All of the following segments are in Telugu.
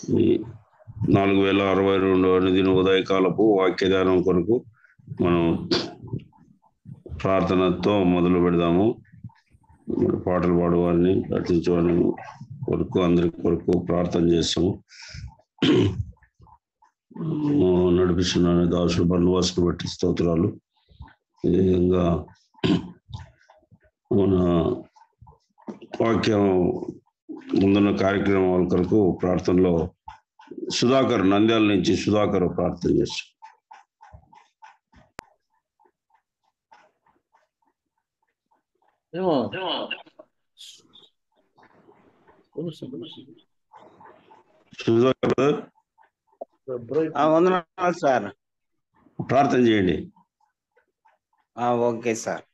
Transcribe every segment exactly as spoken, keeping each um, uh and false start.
ఈ నాలుగు వేల అరవై రెండు అనుదిన ఉదయకాలపు వాక్యదానం కొరకు మనం ప్రార్థనతో మొదలు పెడదాము. పాటలు పాడేవారిని ప్రార్థించేవారిని కొరకు అందరి కొరకు ప్రార్థన చేస్తాము. నడిపిస్తున్నాను దాసుడు బంధువాసులు బట్టి స్తోత్రాలు. ఈ విధంగా మన వాక్యం ముందున్న కార్యక్రమాల కొరకు ప్రార్థనలో సుధాకర్ నంద్యాల నుంచి సుధాకర్ ప్రార్థన చేస్తాం. సుధాకర్ వందనాలు సార్. ప్రార్థన చేయండి. Okay sir.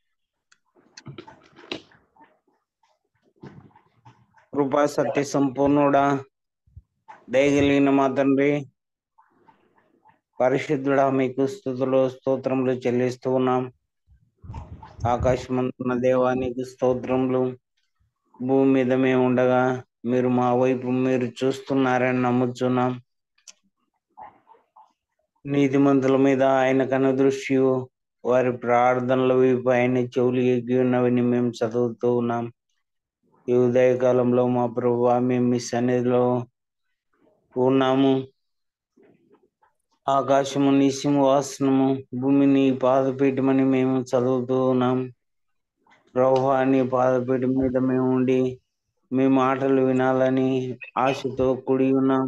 కృపా సత్య సంపూర్ణుడా, దయగలిగిన మా తండ్రి, పరిశుద్ధుడా, మీకు స్తుతులు స్తోత్రములు చెల్లిస్తూ ఉన్నాం. ఆకాశమంతున్న దేవానికి స్తోత్రములు. భూమి మీద మేము ఉండగా మీరు మా వైపు మీరు చూస్తున్నారని నమ్ముచున్నాం. నీతిమంతుల మీద ఆయన కనుదృష్టి, వారి ప్రార్థనల వైపు ఆయన చెవులు ఎగ్గి ఉన్నవని మేము చదువుతూ ఉన్నాం. ఈ ఉదయకాలంలో మా ప్రభువా, మేము మీ సన్నిధిలో ఉన్నాము. ఆకాశము నీ సింహాసనము, భూమిని పాదపీఠమని మేము చదువుతూ ఉన్నాం. ప్రభువా, నీ పాదపీఠం మీద మేము ఉండి మీ మాటలు వినాలని ఆశతో కూడి ఉన్నాం.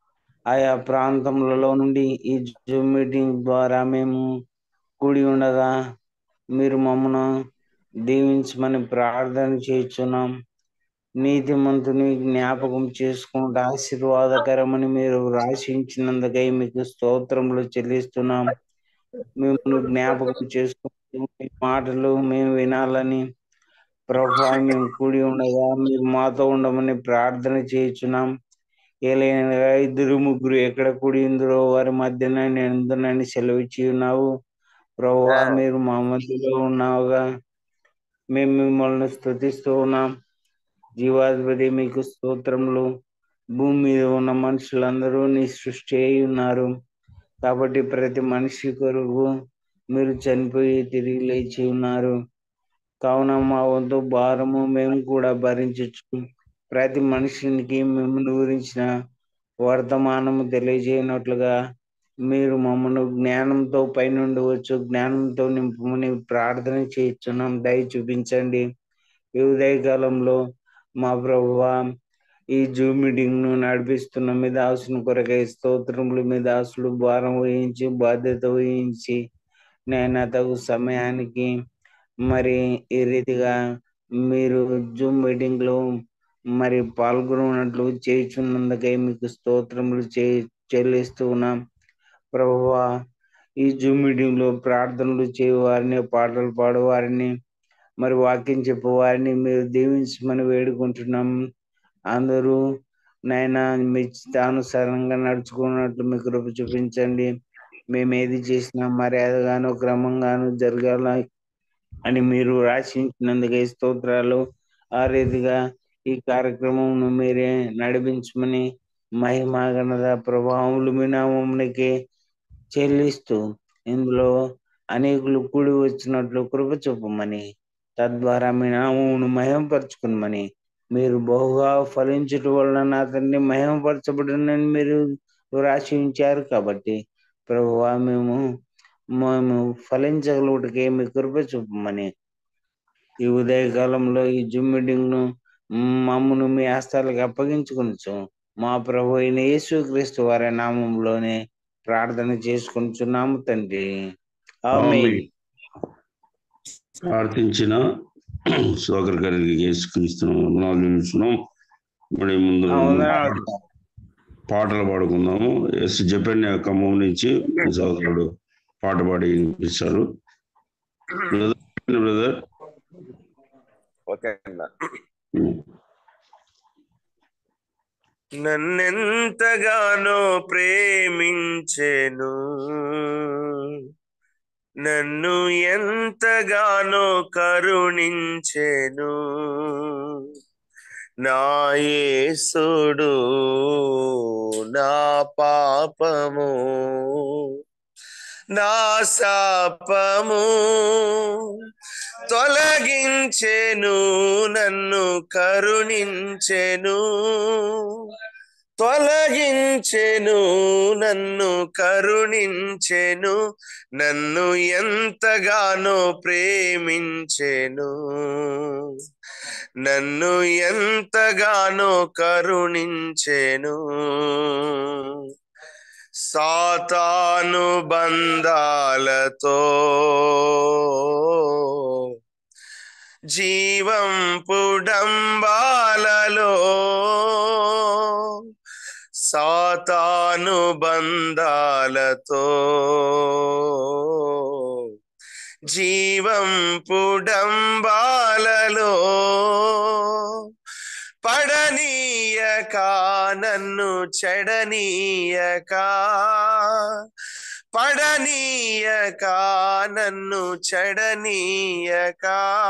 ఆయా ప్రాంతములలో నుండి ఈ జూమ్ మీటింగ్ ద్వారా మేము కూడి ఉండగా మీరు మమ్మను దీవించమని ప్రార్థన చేస్తున్నాం. నీతిమంతుని జ్ఞాపకం చేసుకుంటూ ఆశీర్వాదకరమని మీరు రాశించినందుకై మీకు స్తోత్రములు చెల్లిస్తున్నాం. మిమ్మల్ని జ్ఞాపకం చేసుకుంటూ మీ మాటలు మేము వినాలని ప్రభువా మేము కూడి ఉండగా మీరు మాతో ఉండమని ప్రార్థన చేయించున్నాం. ఏలైనగా ఇద్దరు ముగ్గురు ఎక్కడ కూడి ఉందరో వారి మధ్యన నేను సెలవిచ్చి ఉన్నావు. ప్రభువా, మీరు మా మధ్యలో ఉన్నావుగా మేము మిమ్మల్ని స్తుతిస్తూ ఉన్నాం. జీవాధిపతి మీకు స్తోత్రములు. భూమి మీద ఉన్న మనుషులందరూ నీ సృష్టి అయి ఉన్నారు కాబట్టి ప్రతి మనిషి కొరకు మీరు చనిపోయి తిరిగి లేచి ఉన్నారు. కావున మా వంతు భారము మేము కూడా భరించచ్చు. ప్రతి మనిషికి మిమ్మల్ని గురించిన వర్తమానము తెలియజేయనట్లుగా మీరు మమ్మల్ని జ్ఞానంతో పైనుండి వచ్చు జ్ఞానంతో నింపమని ప్రార్థన చేస్తున్నాం. దయ చూపించండి. ఈ ఉదయకాలంలో మా ప్రభువా, ఈ జూమ్ మీటింగ్ ను నడిపిస్తున్న మీ దాసుని కొరకై స్తోత్రములు. మీ దాసులు భారం వహించి బాధ్యత వహించి నేను తగు సమయానికి మరి ఈ రీతిగా మీరు జూమ్ మీటింగ్ లో మరి పాల్గొన్నట్లు చేయుచున్నందుకై మీకు స్తోత్రములు చే చెల్లిస్తూ ఉన్నాం. ప్రభువా, ఈ జూమ్ మీటింగ్ లో ప్రార్థనలు చేయవారిని, పాటలు పాడేవారిని, మరి వాక్యం చెప్పేవారిని మీరు దీవించమని వేడుకుంటున్నాం. అందరూ నాయన మీ చిత్తానుసారంగా నడుచుకున్నట్లు మీ కృప చూపించండి. మేము ఏది చేసినా మర్యాదగాను క్రమంగాను జరగాల అని మీరు రాసించినందుకే స్తోత్రాలు. ఆ రీతిగా ఈ కార్యక్రమం మీరే నడిపించమని మహిమా ఘనత ప్రభావములు మీ నామమునికి చెల్లిస్తూ ఇందులో అనేకులు కూడి వచ్చినట్లు కృప చూపమని, తద్వారా మీ నామమును మహిమపరచుకునమని, మీరు బహుగా ఫలించటం వలన నా తండ్రి మహిమపరచబడినని మీరు రాసి ఉంచారు. కాబట్టి ప్రభువా, మేము మేము ఫలించగలుగుటకే మీ కృప చూపమని ఈ ఉదయకాలంలో ఈ జూమ్ మీటింగ్ ను మమ్మను మీ హస్తాలకు అప్పగించుకొనొచ్చు మా ప్రభు అయిన యేసుక్రీస్తు వారి నామంలోనే ప్రార్థన చేసుకుంటున్నాము తండ్రి. ఆమేన్. ప్రార్థించిన సోదరు గారికి యేసుక్రీస్తున్నాం. మరి ముందు పాటలు పాడుకుందాము. ఎస్ జపన్య ఖమ్మం నుంచి సోదరుడు పాట పాడి వినిపిస్తారు. Brother okay. నన్నెంతగానో ప్రేమించెను, నన్ను ఎంతగానో కరుణించెను, నా యేసుడు నా పాపము నా శాపము తొలగించెను నన్ను కరుణించెను తొలగించెను నన్ను కరుణించెను నన్ను ఎంతగానో ప్రేమించెను నన్ను ఎంతగానో కరుణించెను సాతాను బంధాలతో జీవం పుడంబాలలో సాతాను బంధాలతో జీవం పుడంబాలలో పడనీయక నన్ను చెడనీయక పడనీయక నన్ను చెడనీయక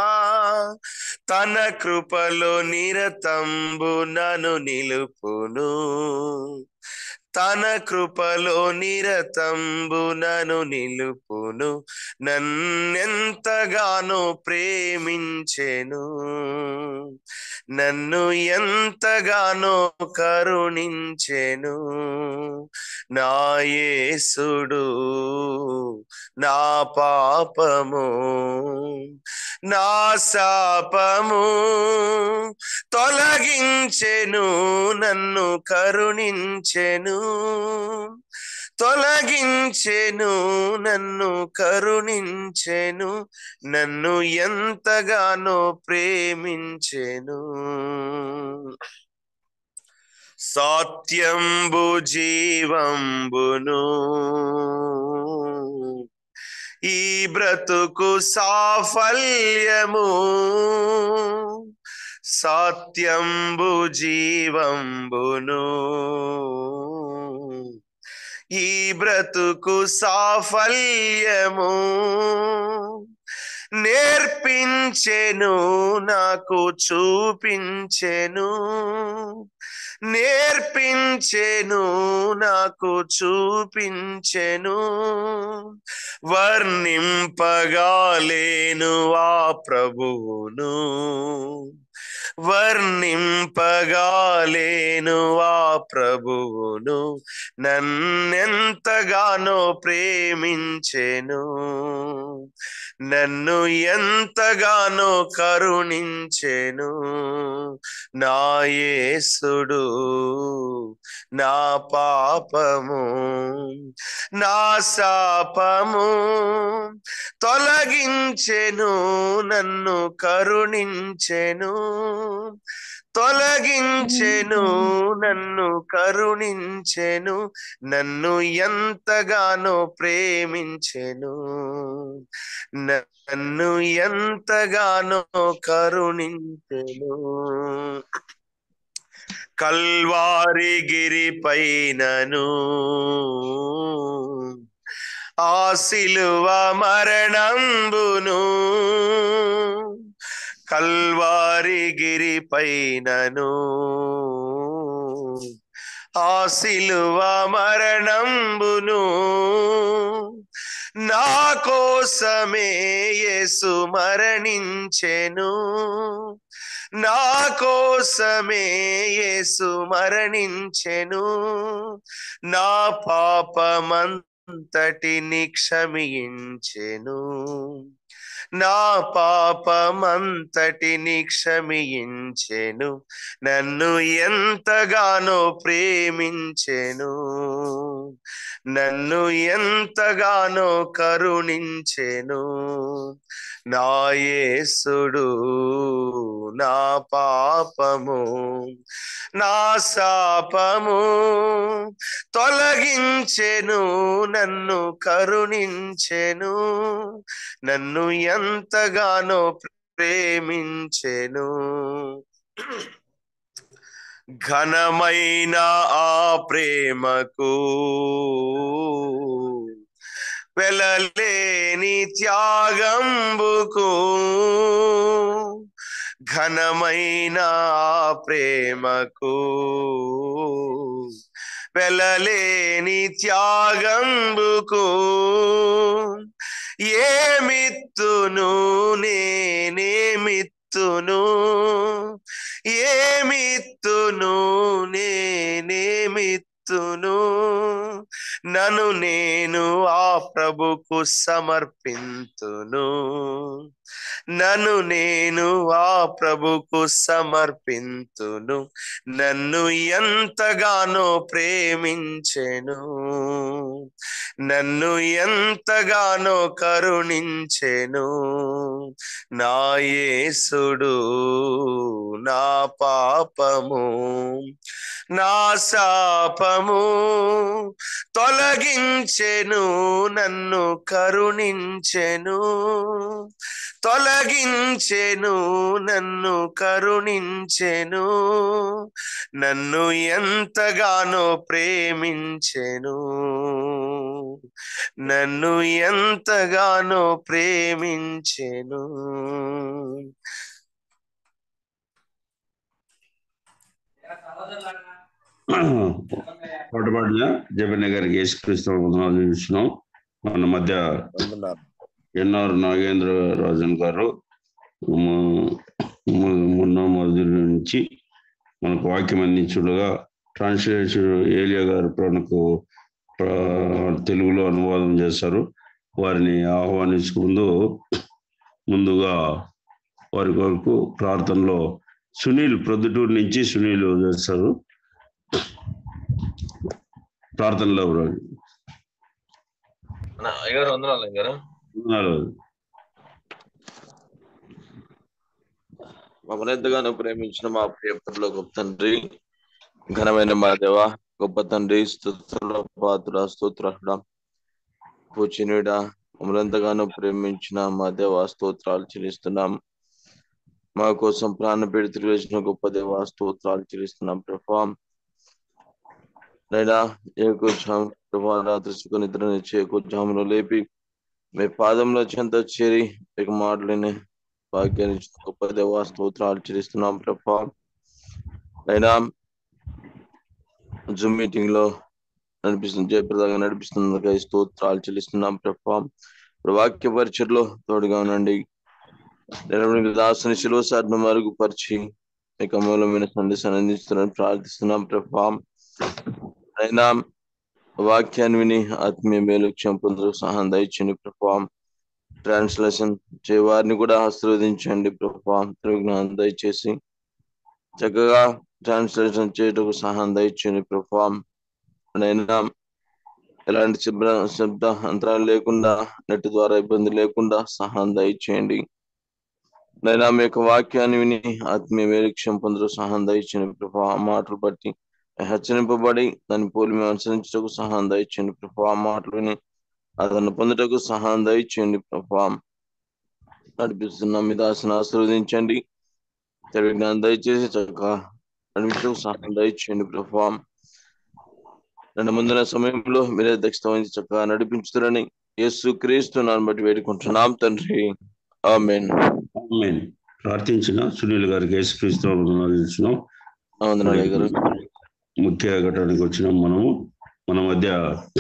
తన కృపలో నిరతంబు నన్ను నిలుపును తన కృపలో నిరతంబు నన్ను నిలుపును నన్నెంతగానో ప్రేమించెను నన్ను ఎంతగానో కరుణించెను నా యేసుడు నా పాపము నా శాపము తొలగించెను నన్ను కరుణించెను తొలగించెను నన్ను కరుణించెను నన్ను ఎంతగానో ప్రేమించెను సత్యంబు జీవంబును ఈ బ్రతుకు సాఫల్యము సత్యంబు జీవంబును ఈ బ్రతుకు సాఫల్యము నేర్పించెను నాకు చూపించెను నేర్పించెను నాకు చూపించెను వర్ణింపగాలేను ఆ ప్రభువును వర్ణింపగాలేను ఆ ప్రభువును నన్నెంతగానో ప్రేమించెను నన్ను ఎంతగానో కరుణించెను నా యేసుడు నా పాపము నా శాపము తొలగించెను నన్ను కరుణించెను తొలగించెను నన్ను కరుణించెను నన్ను ఎంతగానో ప్రేమించెను నన్ను ఎంతగానో కరుణించెను కల్వారి గిరి పైనను ఆ సిలువ మరణంబును కల్వారి గిరి పైనను ఆ సిలువ మరణంబును నా కోసమే యేసు మరణించెను నా కోసమే యేసు మరణించెను నా పాపమంతటిని క్షమించెను నా పాపమంతటిని క్షమించెను నన్ను ఎంతగానో ప్రేమించెను నన్ను ఎంతగానో కరుణించెను నా యేసుడు నా పాపము నా శాపము తొలగించెను నన్ను కరుణించెను నన్ను ఎంతగానో ప్రేమించెను ఘనమైన ఆ ప్రేమకు వెలలేని త్యాగంబుకు ఘనమైన ప్రేమకు వెలలేని త్యాగంబుకు ఏమిత్తును నేనేమిత్తును ఏమిత్తును నేనేమిత్తును నన్ను నేను ఆ ప్రభుకు సమర్పింతును నన్ను నేను ఆ ప్రభుకు సమర్పింతును నన్ను ఎంతగానో ప్రేమించెను నన్ను ఎంతగానో కరుణించెను నా యేసుడు నా పాపము నా శాపము తొలగించెను నన్ను కరుణించెను తొలగించెను నన్ను కరుణించెను నన్ను ఎంతగానో ప్రేమించెను నన్ను ఎంతగానో ప్రేమించెను. పాటుపాడిన జగన్ గారికి యేసుక్రీస్తు వందనాలు చూస్తున్నాం. మన మధ్య ఎన్ఆర్ నాగేంద్ర రాజన్ గారు మొన్న మొదటి నుంచి మనకు వాక్యం అందించుడుగా ట్రాన్స్లేషన్ ఏలియా గారు మనకు తెలుగులో అనువాదం చేస్తారు. వారిని ఆహ్వానించుకుంటూ ముందుగా వారి కొరకు ప్రార్థనలో సునీల్ ప్రొద్దుటూరు నుంచి సునీల్ చేస్తారు. ప్రార్థనలో మమ్మల్ని ఎంతగానో ప్రేమించిన మా ప్రియపతిలో గొప్ప తండ్రి, ఘనమైన మా దేవ, గొప్ప తండ్రి, స్తుతుల పాత్ర, స్తోత్ర పూచినుడా, మమ్మల్ని ఎంతగానో ప్రేమించిన మా దేవ స్తోత్రాలు చెల్లిస్తున్నాం. మా కోసం ప్రాణ పెడి తిరిగి వచ్చిన గొప్ప దేవ స్తోత్రాలు చెల్లిస్తున్నాం. ప్రభా నైనా ఏకొచ్చాం ప్రభా, రాత్రి సుఖ నిద్ర చేకూర్చామును లేపి మీ పాదంలో చెంత చేరి మీకు మాటలని భాగ్యాన్ని గొప్ప దేవ స్తోత్రాలు చెల్లిస్తున్నాం. ప్రభా అయినా జూమ్ మీటింగ్ లో నడిపిస్తుంది జయప్రదంగా నడిపిస్తున్న స్తోత్రాలు చెల్లిస్తున్నాం. ప్రభా వాక్య పరిచయలో తోడుగా ఉండండి. నేను దాసుని శిలువ సాధన మరుగుపరిచి మీకు అమూలమైన సందేశాన్ని అందిస్తున్నాను ప్రార్థిస్తున్నాం. ప్రభా అయినా వాక్యాన్ని విని ఆత్మీయ మేలుక్ష్యం పొందుకు సహాయం దయచండి. ప్రభా ట్రాన్స్లేషన్ చేయవారిని కూడా ఆశీర్వదించండి. ప్రభా జ్ఞానం దయచేసి చక్కగా ట్రాన్స్లేషన్ చేయటకు సహాయం దయచండి. ప్రభా అయినా ఎలాంటి శబ్ద శబ్ద అంతరాలు లేకుండా, నెట్ ద్వారా ఇబ్బంది లేకుండా సహాయం దయచేయండి. నైనా మీ యొక్క వాక్యాన్ని విని ఆత్మీయ మేలుక్ష్యం పొందుకు సహాయం దయచండి. ప్రభా మాటలు బట్టి హెచ్చరింపబడి దాన్ని పోలి మేము అనుసరించటకు సహాయం దయచేయండి. ప్రభా మాటలు విని అతను పొందుటకు సహాయం దయచేయండి. ప్రభా నడిపిస్తున్న మీ దాసుని ఆశీర్వదించండి. తెలివి జ్ఞానం దయచేసి చక్కగా నడిపించటకు సహాయం దయచేయండి. ప్రభా రెండు ముందున్న సమయంలో మీరే దక్షత వహించి చక్కగా నడిపించుతారని యేసు క్రీస్తు నామమున బట్టి వేడుకుంటున్నాం తండ్రి, ఆమేన్. ఆమేన్. ప్రార్థించిన సునీల్ గారికి యేసుక్రీస్తు వందనాలు. ముఖ్య ఘటానికి వచ్చినాం. మనము మన మధ్య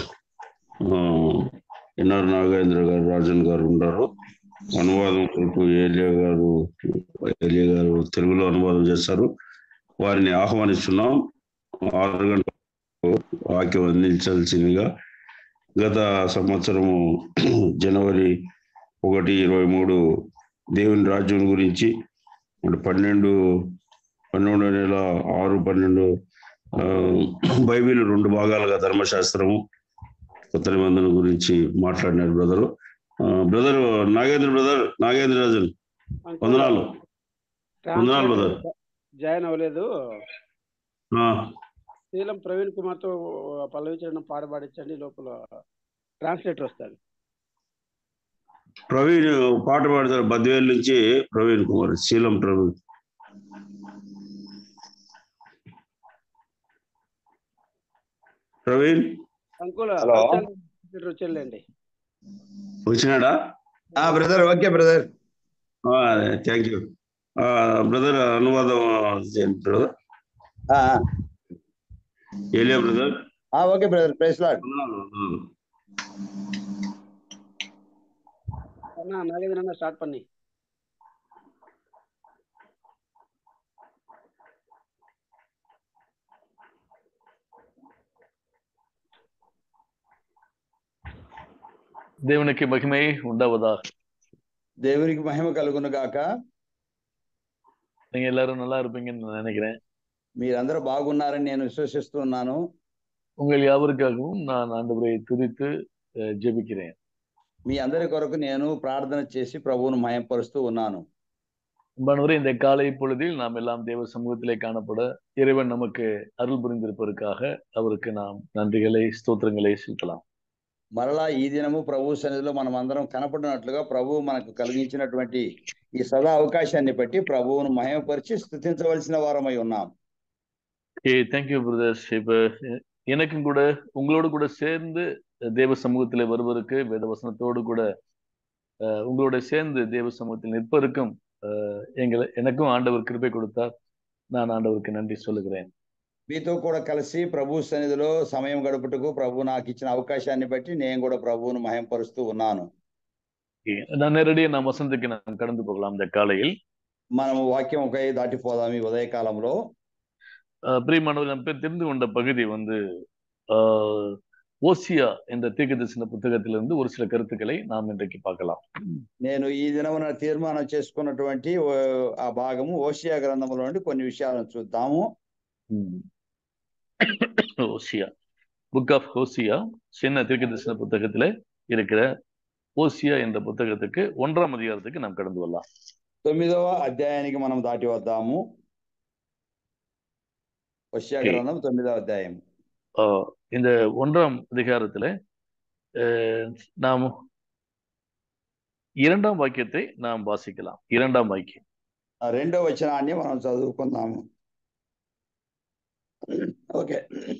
ఎన్ఆర్ నాగేంద్ర గారు రాజన్ గారు ఉన్నారు. అనువాదం కొరకు ఏలియా గారు ఏలియా గారు తెలుగులో అనువాదం చేస్తారు. వారిని ఆహ్వానిస్తున్నాం. ఆరు గంటలకు వాక్యం అందించాల్సిందిగా. గత సంవత్సరము జనవరి ఒకటి ఇరవై మూడు దేవుని రాజ్యం గురించి పన్నెండు పన్నెండో నెల ఆరు పన్నెండు బైబిల్ రెండు భాగాలుగా ధర్మశాస్త్రము కొత్త నిబంధన గురించి మాట్లాడినారు brother. Brother Nagendra brother Nagendra Rajan వందనాలు వందనాలు బ్రదర్. జాయిన్ అవ్వలేదు. శీలం ప్రవీణ్ కుమార్ తో పల్లవించడం పాట పాడించండి, లోపల ట్రాన్స్లేటర్ వస్తాడు. ప్రవీణ్ పాట పాడతారు. బద్వేలు నుంచి ప్రవీణ్ కుమార్. శీలం ప్రవీణ్. ప్రవీణ్ వచ్చేయండి. వచ్చినాడా? Brother okay brother, thank you. Brother అనువాదం చేయండి బ్రదర్. Eliya brother. Okay brother, praise Lord. Nagendra start பண்ணி. దేవునికి మహిமை உண்டாவதா. దేవునికి మహిమ కలుగును గాక. நீங்க எல்லாரும் நல்லா இருப்பீங்கன்னு நான் நினைக்கிறேன். మీరందరూ బాగున్నారని నేను విశ్వసిస్తున్నాను. உங்கள் யாவருக்காகவும் நான் ஆண்டவரை துதித்து ஜெபிக்கிறேன். మీ అందరి కొరకు నేను ప్రార్థన చేసి ప్రభువును మహిమపరుస్తూ ఉన్నాను. அன்பானவரே, இந்த காலை பொழுதில் நாம் எல்லாம் தேவ சமூகத்திலே காணப்பட இறைவன் நமக்கு அருள் புரிந்திருப்பதற்காக அவருக்கு நாம் நன்றிகளை ஸ்தோத்திரங்களை செலுத்தலாம். మరలా ఈ దినము ప్రభు సన్నిధిలో మనం అందరం కనపడినట్లుగా ప్రభువు మనకు కలిగించినటువంటి ఈ సదా అవకాశాన్ని బట్టి ప్రభువును మహిమపరిచి స్తుతించవలసిన వారమై ఉన్నాం. Thank you brothers. இப்ப எனக்கும் கூட உங்களோடு கூட சேர்ந்து தேவ சமூகத்திலே வருவதற்கு, வேத வசனத்தோடு கூட உங்களோட சேர்ந்து தேவ சமூகத்தில் நிற்பதற்கும் எங்களை எனக்கும் ஆண்டவர் கிருபை கொடுத்தார். நான் ஆண்டவருக்கு நன்றி சொல்லுகிறேன். మీతో కూడా కలిసి ప్రభు సన్నిధిలో సమయం గడుపుటకు ప్రభు నాకు ఇచ్చిన అవకాశాన్ని బట్టి నేను కూడా ప్రభువును మహిమపరుస్తూ ఉన్నాను. நான் நேரடியாக நாம் வசனத்துக்கு நாம் கடந்து போகலாம். இந்த காலையில் మనము వాక్యం ఒక దాటిపోదాం. ఈ ఉదయకాలంలో பிரியமானவர், நம்ம தெரிந்து கொண்ட பகுதி வந்து ஓசியா என்ற தீர்க்கதரிசன புத்தகத்திலிருந்து ஒரு சில கருத்துக்களை நாம் இன்றைக்கு பார்க்கலாம். నేను ఈ దినమున తీర్మానం చేసుకున్నటువంటి ఆ భాగము ఓషియా గ్రంథంలో నుండి కొన్ని విషయాలను చూద్దాము. ஓசியா, புக் ஆஃப் ஓசியா, சின்ன தீர்க்கதரிசன புத்தகத்துல இருக்கிற ஓசியா என்ற புத்தகத்துக்கு ஒன்றாம் அதிகாரத்துக்கு நாம் கடந்து வரலாம். తొమ్మిదవ అధ్యాయానికి మనం దాటి వద్దాము. ఓషియా గ్రంథం తొమ్మిదవ అధ్యాయం. இந்த ஒன்றாம் அதிகாரத்துல நாம் இரண்டாம் வாக்கியத்தை நாம் வாசிக்கலாம். இரண்டாம் வாக்கியம், రెండో వచనాన్ని మనం చదువుకుందాము. ஓகே,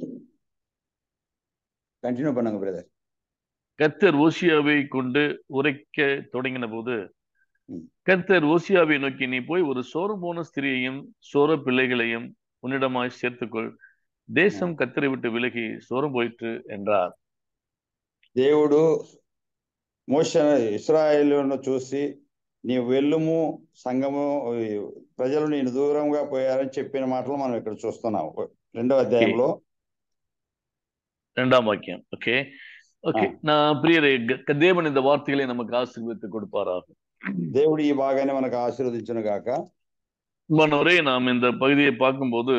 கண்டினியூ பண்ணுங்க பிரதர். கர்த்தர் ஓசியாவை கொண்டு உரைக்க தொடங்கின போது, கர்த்தர் ஓசியாவை நோக்கி, நீ போய் ஒரு சோரம் போன ஸ்திரியையும் சோர பிள்ளைகளையும் உன்னிடமாய் சேர்த்துக்கொள், தேசம் கர்த்தரை விட்டு விலகி சோரம் போயிற்று என்றார். దేవుడు మోషే ఇశ్రాయేలును చూసి, నీవు వెళ్ళుము, సంఘము ప్రజలు నేను దూరంగా పోయారని చెప్పిన మాటలు మనం ఇక్కడ చూస్తున్నాము రెండవ అధ్యాయంలో இரண்டாம் வாக்கியம். ஓகே ஓகே நான் பிரியரே, தேவன் இந்த வார்த்தைகளை நமக்கு ஆசீர்வதித்து கொடுப்பாராக. దేవుడు ఈ భాగాన్ని మనకు ఆశీర్వదించును గాక. மனவரே, நாம் இந்த பகுதியை பார்க்கும்போது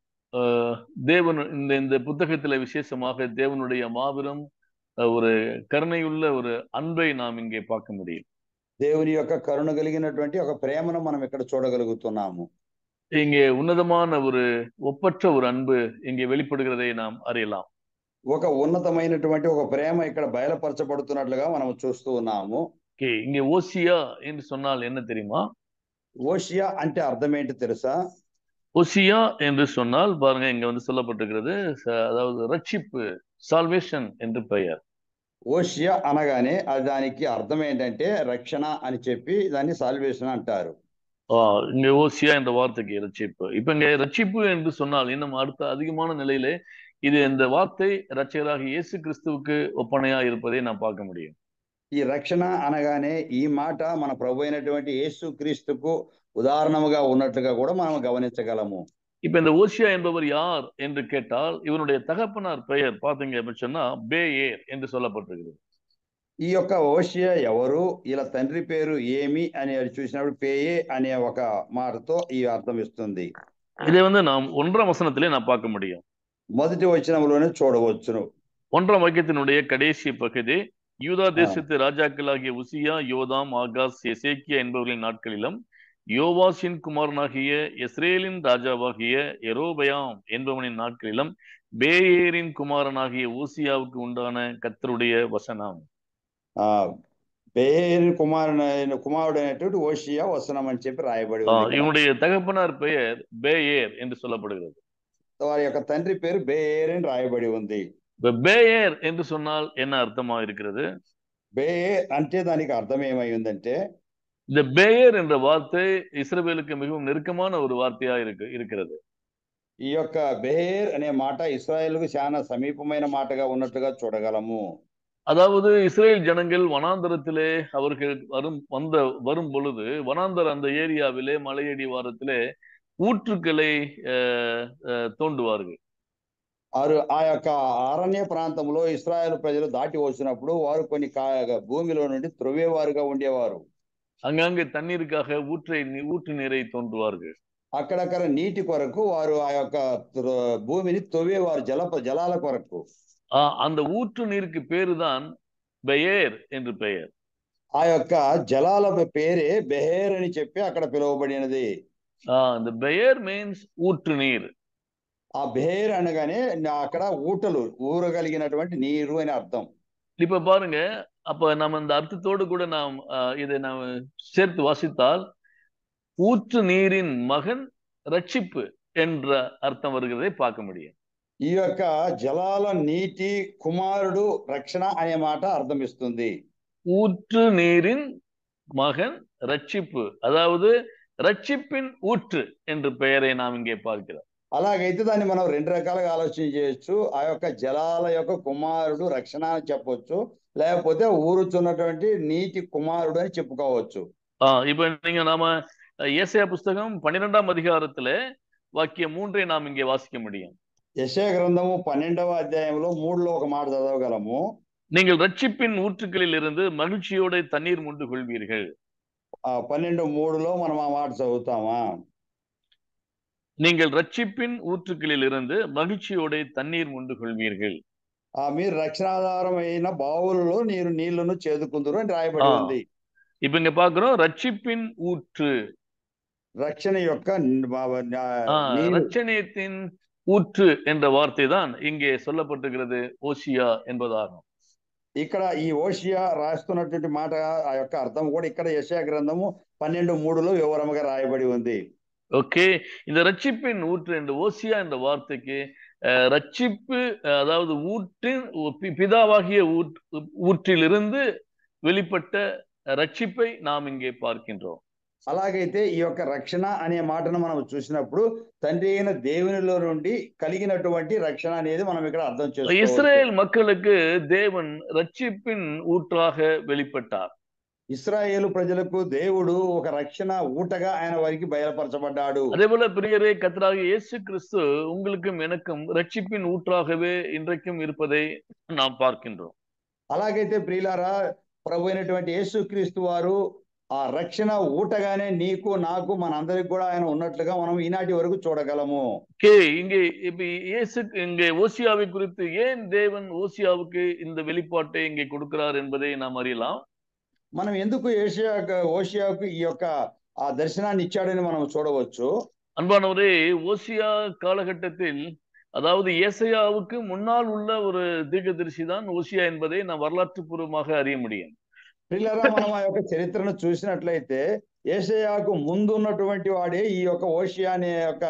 தேவன் இந்த இந்த புத்தகத்துல விசேஷமாக தேவனுடைய மாபெரும் ஒரு கருணையுள்ள ஒரு அன்பை நாம் இங்கே பார்க்க முடியும். దేవుని యొక్క కరుణ కలిగినటువంటి ఒక ప్రేమను మనం ఇక్కడ చూడగలుగుతున్నాము. இங்கே உன்னதமான ஒரு ஒப்பற்ற ஒரு அன்பு இங்கே வெளிப்படுகிறதை நாம் அறியலாம். ఒక ఉన్నతమైనటువంటి ఒక ప్రేమ ఇక్కడ బయలుపరచబడుతున్నట్లుగా మనం చూస్తూ ఉన్నాము. இங்கே ஓசியா என்று சொன்னால் என்ன தெரியுமா? ஓசியா అంటే అర్థం ఏంటి తెలుసా? ஓசியா என்று சொன்னால் பாருங்க, இங்க வந்து சொல்லப்பட்டிருக்கிறது, அதாவது ரட்சிப்பு, சால்வேஷன் என்று பெயர். ఓషియా అనగానే అది దానికి అర్థం ఏంటంటే రక్షణ అని చెప్పి దాన్ని సాల్వేషన్ అంటారు. இங்க ஓசியா என்ற வார்த்தைக்கு ரட்சிப்பு. இப்ப இங்க ரட்சிப்பு என்று சொன்னால் இன்னும் அடுத்த அதிகமான நிலையிலே இது இந்த வார்த்தை ரட்சகராக இயேசு கிறிஸ்துவுக்கு ஒப்பனையா இருப்பதை நாம் பார்க்க முடியும். ఈ రక్షణ అనగానే ఈ మాట మన ప్రభు అయినటువంటి యేసు క్రీస్తుకు ఉదాహరణముగా ఉన్నట్లుగా కూడా మనం గమనించగలము. இப்ப இந்த ஓசியா என்பவர் யார் என்று கேட்டால், இவனுடைய தகப்பனார் பெயர் பாத்தீங்க சொன்னா பேயேர் என்று சொல்லப்பட்டிருக்கிறது. ఈ యొక్క ఓషియా ఎవరు, ఇలా తండ్రి పేరు ఏమి అని చూసినప్పుడు పేయే అనే ఒక మాటతో ఈ అర్థం ఇస్తుంది. இதை வந்து நாம் ஒன்றாம் வசனத்திலே நாம் பார்க்க முடியும். మొదటి వచనంలోనే చూడవచ్చును. ஒன்றாம் வாக்கியத்தினுடைய கடைசி பகுதி, யூதா தேசத்து ராஜாக்களாகிய உசியா, யோதாம், ஆகாஸ், எசேக்கியா என்பவர்களின் நாட்களிலும் யோவாசின் குமாரனாகிய இஸ்ரேலின் ராஜாவாகிய எரோபயாம் என்பவனின் நாட்களிலும் பேயேரின் குமாரனாகிய ஊசியாவுக்கு உண்டான கர்த்தருடைய வசனம். ఆ బేయేరు కుమారుడైన కుమారుడైనటువంటి ఓషియా వసనం అని చెప్పి రాయబడి ఉంది. இவனுடைய தகப்பனார் பெயர் பேயேர் என்று சொல்லப்படுகிறது. వారి యొక్క తండ్రి పేరు బేయేర్ అని రాయబడి ఉంది. பேயேர் என்று சொன்னால் என்ன அர்த்தமா இருக்கிறது? బేయేర్ అంటే దానికి అర్థం ఏమై ఉందంటే, இந்த பேயர் என்ற வார்த்தை இஸ்ரவேலுக்கு மிகவும் நெருக்கமான ஒரு வார்த்தையா இருக்கு இருக்கிறது. ఈ యొక్క బెహేర్ అనే మాట ఇశ్రాయేలుకు చాలా సమీపమైన మాటగా ఉన్నట్టుగా చూడగలము. அதாவது இஸ்ரேல் ஜனங்கள் வனாந்தரத்திலே அவர்கள் வரும் வந்த வரும் பொழுது வனாந்தர அந்த ஏரியாவிலே மலையடி வாரத்திலே ஊற்றுக்களை தோண்டுவார்கள். వారు ఆ యొక్క అరణ్య ప్రాంతంలో ఇశ్రాయేలు ప్రజలు దాటి వచ్చినప్పుడు వారు కొన్ని భూమిలో నుండి త్రొవ్వేవారుగా ఉండేవారు. அங்கங்கே தண்ணீருக்காக ஊற்றை ஊற்று நீரை தோண்டுவார்கள். అక్కడక్కడ నీటి కొరకు వారు ఆ యొక్క భూమిని తవ్వేవారు జల జలాల కొరకు. அந்த ஊற்று நீருக்கு பேருதான் பெயர் என்று பெயர். ఆ యొక్క జలాల పేరే బెహేర్ అని చెప్పి అక్కడ పిలువబడినది. அந்த பெயர் மீன்ஸ் ஊற்று நீர். ఆ బెహేర్ అనగానే అక్కడ ఊటలు ఊరగలిగినటువంటి నీరు అని అర్థం. இப்ப பாருங்க, அப்ப நம்ம இந்த அர்த்தத்தோடு கூட நாம் இதை நாம் சேர்த்து வாசித்தால் ஊற்று நீரின் மகன் ரட்சிப்பு என்ற அர்த்தம் வருகிறதை பார்க்க முடியும். ఈ యొక్క జలాల నీటి కుమారుడు రక్షణ అనే మాట అర్థం ఇస్తుంది. ஊற்று நீரின் மகன் ரட்சிப்பு, அதாவது ரட்சிப்பின் ஊற்று என்ற பெயரை நாம் இங்கே பார்க்கிறோம். అలాగైతే దాన్ని మనం రెండు రకాలుగా ఆలోచన చేయొచ్చు. ఆ యొక్క జలాల యొక్క కుమారుడు రక్షణ అని చెప్పొచ్చు, లేకపోతే ఊరుచున్నటువంటి నీటి కుమారుడు అని చెప్పుకోవచ్చు. இப்ப நீங்க நாம ஏசாயா புஸ்தகம் பன்னிரெண்டாம் அதிகாரத்துல வாக்கியம் மூன்றை நாம் இங்கே வாசிக்க முடியும். యెషయా గ్రంథము పన్నెండవ అధ్యాయంలో మూడులో ఒక మాట చదవగలము. நீங்கள் ரட்சிப்பின் ஊற்றுகளில் இருந்து மகிழ்ச்சியோட தண்ணீர் முண்டு கொள்வீர்கள். ఆ పన్నెండు మూడులో మనం ఆ మాట చదువుతామా? நீங்கள் ரட்சிப்பின் ஊற்றுகளில் இருந்து மகிழ்ச்சியோட தண்ணீர் முண்டு கொள்வீர்கள். ఆ మీరు రక్షణాధారం అయిన బావులలో నీరు నీళ్లను చేదుకుందురు అని రాయబడి ఉంది. இப்ப இங்க பாக்குறோம் ரட்சிப்பின் ஊற்று, రక్షణ యొక్క ரட்சணியத்தின் ஊற்று என்ற வார்த்தை தான் இங்கே சொல்லப்பட்டிருக்கிறது ஓசியா என்பதாகும். ఇక్కడ ఈ ఓషియా రాస్తున్నటువంటి మాట ఆ యొక్క అర్థం కూడా ఇక్కడ యెషయా గ్రంథము పన్నెండు మూడులో వివరముగా రాయబడి ఉంది. ஓகே, இந்த ரட்சிப்பின் ஊற்று என்ற ஓசியா என்ற வார்த்தைக்கு ரட்சிப்பு, அதாவது ஊற்றின் பிதாவாகிய ஊற்றிலிருந்து வெளிப்பட்ட ரட்சிப்பை நாம் இங்கே பார்க்கின்றோம். అలాగైతే ఈ యొక్క రక్షణ అనే మాటను మనం చూసినప్పుడు తండ్రి అయిన దేవునిలో నుండి కలిగినటువంటి రక్షణ అనేది మనం ఇక్కడ అర్థం చేసుకోవచ్చు. இஸ்ரேல் மக்களுக்கு தேவன் ரட்சிப்பின் ஊற்றாக வெளிப்பட்டார். ఇశ్రాయేలు ప్రజలకు దేవుడు ఒక రక్షణ ఊటగా ఆయన వారికి బయలుపరచబడ్డాడు. அதே போல பிரியரே, கர்த்தராகிய இயேசு கிறிஸ்து உங்களுக்கும் எனக்கும் ரட்சிப்பின் ஊற்றாகவே இன்றைக்கும் இருப்பதை நாம் பார்க்கின்றோம். అలాగైతే ప్రియులారా, ప్రభు అయినటువంటి యేసుక్రీస్తు వారు ఆ రక్షణ ఊటగానే నీకు నాకు మనందరికి కూడా ఆయన ఉన్నట్లుగా మనం ఈనాటి వరకు చూడగలము. இங்கே இப்ப இயேசு இங்கே ஓசியாவை குறித்து ஏன் தேவன் ஓசியாவுக்கு இந்த வெளிப்பாட்டை இங்கே கொடுக்கிறார் என்பதை நாம் அறியலாம். మనం ఎందుకు ఏషియా ఓషియాకు ఈ యొక్క ఆ దర్శనాన్ని ఇచ్చాడని మనం చూడవచ్చు. அன்பானவரே, ஓசியா காலகட்டத்தில், அதாவது ஏசாயாவுக்கு முன்னால் உள்ள ஒரு தீர்க்கதரிசி தான் ஓசியா என்பதை நாம் வரலாற்று பூர்வமாக அறிய முடியும். పిల్లరా, మనం ఆ యొక్క చరిత్రను చూసినట్లయితే ఏషయాకు ముందు ఉన్నటువంటి వాడే ఈ యొక్క ఓషియా అనే యొక్క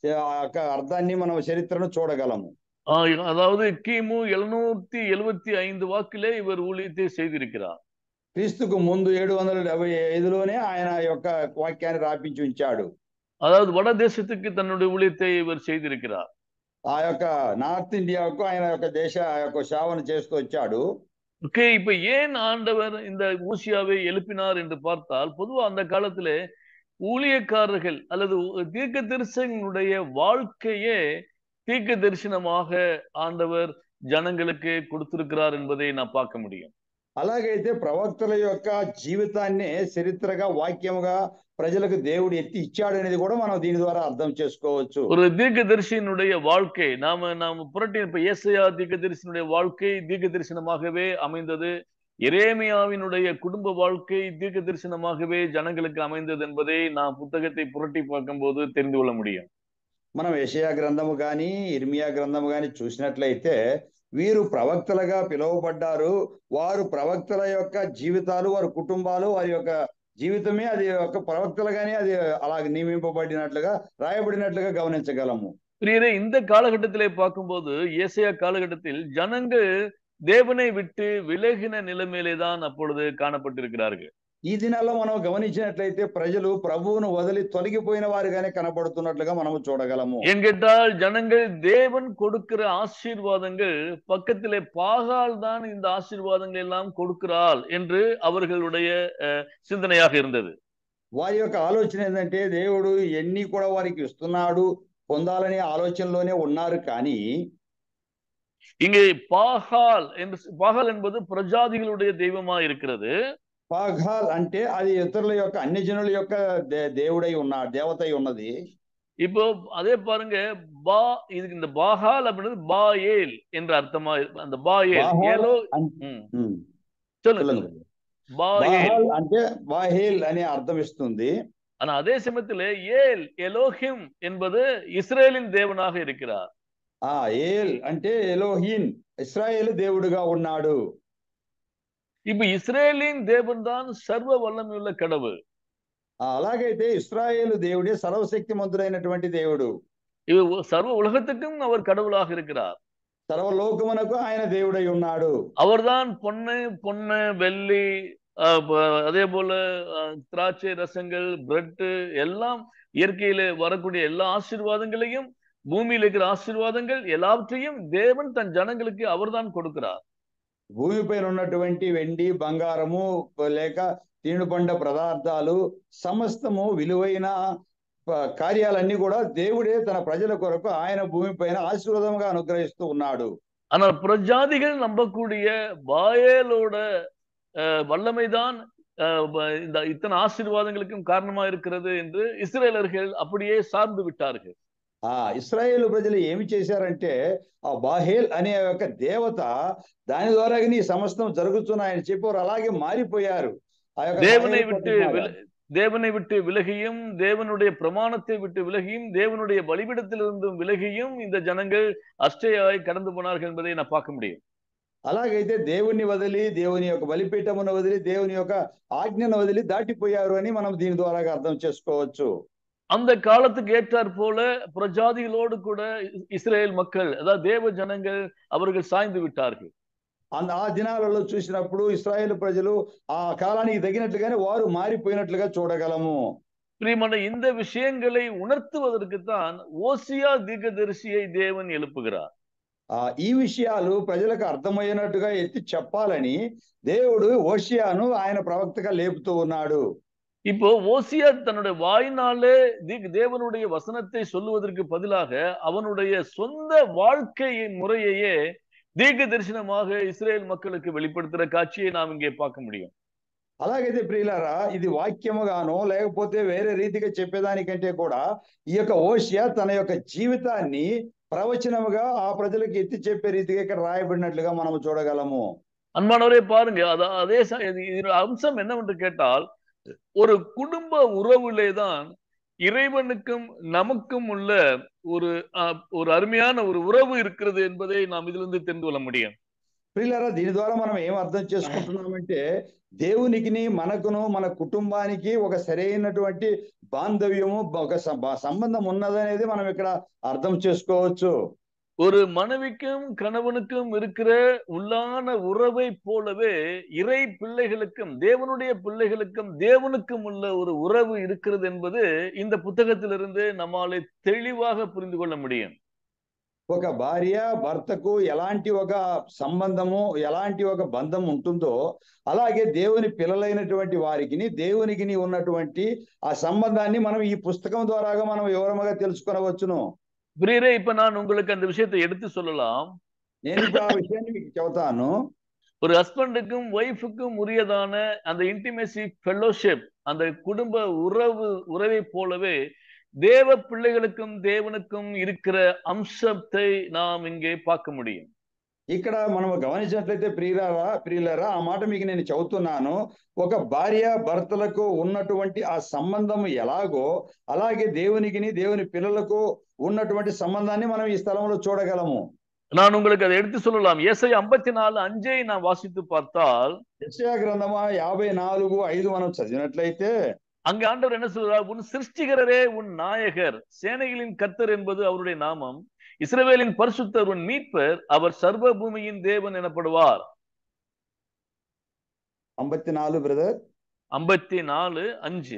అర్థాన్ని మనం చరిత్రను చూడగలము. அதாவது கிமு எழுநூத்தி எழுபத்தி ஐந்து வாக்கிலே இவர் ஊழியத்தை செய்திருக்கிறார். క్రీస్తుకు ముందు ఏడు వందల డెబ్బై ఐదులోనే ఆయన యొక్క వాక్యాన్ని రాపించి ఉంచాడు. அதாவது வட தேசத்துக்கு தன்னுடைய ஊழியத்தை இவர் செய்திருக்கிறார். ఆ యొక్క నార్త్ ఇండియాకు ఆయన యొక్క దేశ యొక్క సేవను చేస్తూ వచ్చాడు. ஓகே, இப்ப ஏன் ஆண்டவர் இந்த ஓசியாவை எழுப்பினார் என்று பார்த்தால், பொதுவா அந்த காலத்திலே ஊழியக்காரர்கள் அல்லது தீர்க்க தரிசனுடைய வாழ்க்கையே தீர்க்க தரிசனமாக ஆண்டவர் ஜனங்களுக்கு கொடுத்திருக்கிறார் என்பதை நான் பார்க்க முடியும். అలాగైతే ప్రవక్తల యొక్క జీవితాన్ని చరిత్రగా వాక్యముగా ప్రజలకు దేవుడు ఎత్తి ఇచ్చాడు అనేది కూడా మనం దీని ద్వారా అర్థం చేసుకోవచ్చు. ஒரு தீர்க்கதரிசியினுடைய வாழ்க்கை நாம நாம புரட்டி இப்ப ஏசாயா தீர்க்கதரிசியினுடைய வாழ்க்கை தீர்க்க தரிசனமாகவே அமைந்தது. எரேமியாவினுடைய குடும்ப வாழ்க்கை தீர்க்க தரிசனமாகவே ஜனங்களுக்கு அமைந்தது என்பதை நாம் புத்தகத்தை புரட்டி பார்க்கும்போது தெரிந்து கொள்ள முடியும். మనం యెషయా గ్రంథము కానీ ఇర్మియా గ్రంథము కానీ చూసినట్లయితే వీరు ప్రవక్తలుగా పిలువబడ్డారు. వారు ప్రవక్తల యొక్క జీవితాలు, వారి కుటుంబాలు, వారి యొక్క జీవితమే అది ఒక ప్రవక్తలుగానే అది అలాగే నియమింపబడినట్లుగా రాయబడినట్లుగా గమనించగలము. பிரியரே, இந்த காலகட்டத்திலே பார்க்கும்போது ஏசாயா காலகட்டத்தில் ஜனங்கள் தேவனை விட்டு விலகின நிலைமையிலே தான் அப்பொழுது காணப்பட்டிருக்கிறார்கள். ఈ దినాల్లో మనం గమనించినట్లయితే ప్రజలు ప్రభువును వదిలి తొలగిపోయిన వారుగానే కనబడుతున్నట్లుగా మనము చూడగలము. ஏன் கேட்டால் ஜனங்கள் தேவன் கொடுக்கிற ஆசீர்வாதங்கள் பக்கத்திலே பாகால் தான் இந்த ஆசீர்வாதங்கள் எல்லாம் கொடுக்கிறாள் என்று அவர்களுடைய சிந்தனையாக இருந்தது. వారి యొక్క ఆలోచన ఏంటంటే దేవుడు ఎన్ని కూడా వారికి ఇస్తున్నాడు పొందాలనే ఆలోచనలోనే ఉన్నారు. కానీ இங்கே பாகால் என்று பாகால் என்பது பிரஜாதிகளுடைய தெய்வமா இருக்கிறது. పాగాల్ అంటే అది ఇతరుల యొక్క అన్య జనుల యొక్క దేవుడై ఉన్న దేవతై ఉన్నది. இப்போ அதே பாருங்க, பா இதுக்கு இந்த பாகால் அப்படின்றது பாயேல் என்ற அர்த்தமா அந்த பாயேல் ஏலோ சொல்லுங்க బాహేల్ అంటే బాహేల్ అనే అర్థం ఇస్తుంది. ஆனா அதே சமயத்துல ஏல் எலோஹிம் என்பது இஸ்ரேலின் தேவனாக இருக்கிறார். ఆ ఏల్ అంటే ఎలోహిన్ ఇశ్రాయేలు దేవుడుగా ఉన్నాడు. இப்ப இஸ்ரேலின் தேவன் தான் சர்வ வல்லமையுள்ள கடவுள். అలాగైతే ఇశ్రాయేలు దేవుడే సర్వశక్తిమంతుడైనటువంటి దేవుడు. இவர் சர்வ உலகத்துக்கும் அவர் கடவுளாக இருக்கிறார். సర్వలోకమునకు ఆయన దేవుడై ఉన్నాడు. அவர்தான் பொண்ணு பொண்ணு வெள்ளி அதே போல திராட்சை ரசங்கள் பிரெட் எல்லாம் இயற்கையில வரக்கூடிய எல்லா ஆசீர்வாதங்களையும் பூமியில் இருக்கிற ஆசீர்வாதங்கள் எல்லாவற்றையும் தேவன் தன் ஜனங்களுக்கு அவர்தான் கொடுக்கிறார். భూమిపైన ఉన్నటువంటి వెండి బంగారము లేక తినుబండ పదార్థాలు సమస్తము విలువైన కార్యాలన్నీ కూడా దేవుడే తన ప్రజల కొరకు ఆయన భూమిపైన ఆశీర్వాదంగా అనుగ్రహిస్తూ ఉన్నాడు. ஆனால் பிரஜாதிகள் நம்பக்கூடிய பாயேலோட வல்லமைதான் இந்த இத்தனை ஆசீர்வாதங்களுக்கும் காரணமா இருக்கிறது என்று இஸ்ரேலர்கள் அப்படியே சார்ந்து விட்டார்கள். ఆ ఇశ్రాయేలు ప్రజలు ఏమి చేశారంటే ఆ బాహేల్ అనే ఒక దేవత దాని ద్వారా నీ సమస్తం జరుగుతున్నాయని చెప్పి వారు అలాగే మారిపోయారు. தேவனை விட்டு தேவனை விட்டு விலகியும் தேவனுடைய பிரமாணத்தை விட்டு விலகியும் தேவனுடைய பலிபீடத்திலிருந்தும் விலகியும் இந்த ஜனங்கள் அஷ்டயாய் கடந்து போனார்கள் என்பதை நான் பார்க்க முடியும். అలాగైతే దేవుని వదిలి దేవుని యొక్క బలిపీఠమును వదిలి దేవుని యొక్క ఆజ్ఞను వదిలి దాటిపోయారు అని మనం దీని ద్వారా అర్థం చేసుకోవచ్చు. அந்த காலத்துக்கு ஏற்றாற் போல பிரஜாதிகளோடு கூட இஸ்ரேல் மக்கள் அதாவது தேவ ஜனங்கள் அவர்கள் சாய்ந்து விட்டார்கள். அந்த ఆ దినాలలో చూసినప్పుడు ఇశ్రాయేలు ప్రజలు ఆ కాలానికి తగినట్లుగానే వారు మారిపోయినట్లుగా చూడగలము. பிரியமான இந்த விஷயங்களை உணர்த்துவதற்கு தான் ஓசியா தீர்க்கதரிசியை தேவன் எழுப்புகிறார். ఆ ఈ విషయాలు ప్రజలకు అర్థమయ్యేటట్టుగా ఎత్తి చెప్పాలని దేవుడు ఓషియాను ఆయన ప్రవక్తగా లేపుతూ ఉన్నాడు. இப்போ ஓசியா தன்னுடைய வாயினாலே தேவனுடைய வசனத்தை சொல்லுவதற்கு பதிலாக அவனுடைய சொந்த வாழ்க்கை முறையையே தீர்க்க தரிசனமாக இஸ்ரேல் மக்களுக்கு வெளிப்படுத்துற காட்சியை நாம் இங்கே பார்க்க முடியும். అలాగైతే ప్రియులారా ఇది వాక్యముగానో లేకపోతే వేరే రీతిగా చెప్పేదానికంటే కూడా ఈ యొక్క ఓషియా తన యొక్క జీవితాన్ని ప్రవచనముగా ఆ ప్రజలకు ఎత్తి చెప్పే రీతిగా ఇక్కడ రాయబడినట్లుగా మనం చూడగలము. அன்பானவரே பாருங்க, அதே அம்சம் என்னவென்று கேட்டால் ஒரு குடும்ப உறவுலே தான் இறைவனுக்கும் நமக்கும் உள்ள ஒரு ஒரு அருமையான ஒரு உறவு இருக்கிறது என்பதை நாம் இதிலிருந்து தெரிந்து கொள்ள முடியும். ప్రియులారా దీని ద్వారా మనం ఏం అర్థం చేసుకుంటున్నామంటే దేవునికి మనకును మన కుటుంబానికి ఒక సరైనటువంటి బాంధవ్యము ఒక సంబంధం ఉన్నదనేది మనం ఇక్కడ అర్థం చేసుకోవచ్చు. ஒரு மனைவிக்கும் கணவனுக்கும் இருக்கிற உள்ளான உறவை போலவே இறை பிள்ளைகளுக்கும் தேவனுடைய பிள்ளைகளுக்கும் தேவனுக்கும் உள்ள ஒரு உறவு இருக்கிறது என்பது இந்த புத்தகத்திலிருந்து நம்மாலே தெளிவாக புரிந்து கொள்ள முடியும். ఒక భార్య భర్తకు ఎలాంటి ఒక సంబంధము ఎలాంటి ఒక బంధం ఉంటుందో అలాగే దేవుని పిల్లలైనటువంటి వారికి దేవునికి ఉన్నటువంటి ఆ సంబంధాన్ని మనం ఈ పుస్తకం ద్వారాగా మనం వివరముగా తెలుసుకొనవచ్చును. பிரியரே, இப்ப நான் உங்களுக்கு அந்த விஷயத்தை எடுத்து சொல்லலாம். నేను ఆ విషయాన్ని మీకు చెబుతాను. ஒரு ஹஸ்பண்டுக்கும் ஒய்ஃபுக்கும் உரியதான அந்த இன்டிமேசி ஃபெல்லோஷிப், அந்த குடும்ப உறவு உறவை போலவே தேவ பிள்ளைகளுக்கும் தேவனுக்கும் இருக்கிற அம்சத்தை நாம் இங்கே பார்க்க முடியும். ఇక్కడ మనం గమనించినట్లయితే ప్రియులారా ప్రియులారా ఆ మాట మీకు నేను చెబుతున్నాను. ఒక భార్య భర్తలకు ఉన్నటువంటి ఆ సంబంధం ఎలాగో అలాగే దేవునికి దేవుని పిల్లలకు ఉన్నటువంటి సంబంధాన్ని మనం ఈ స్థలంలో చూడగలము. நான் உங்களுக்கு அதை எடுத்து சொல்லலாம். ஏசாயா ஐம்பத்தி நாலு அஞ்சை நான் வாசித்து பார்த்தால், యెషయా గ్రంథము యాభై నాలుగు ఐదు మనం చదివినట్లయితే அங்க ஆண்டவர் என்ன சொல்றார்? உன் சிருஷ்டிகரரே உன் நாயகர், சேனைகளின் கர்த்தர் என்பது அவருடைய நாமம், இஸ்ரவேலின் பரிசுத்தர் உன் மீட்பர், அவர் சர்வ பூமியின் தேவன் எனப்படுவார். ஐம்பத்தி நாலு பிரதர் ஐம்பத்தி நாலு அஞ்சு.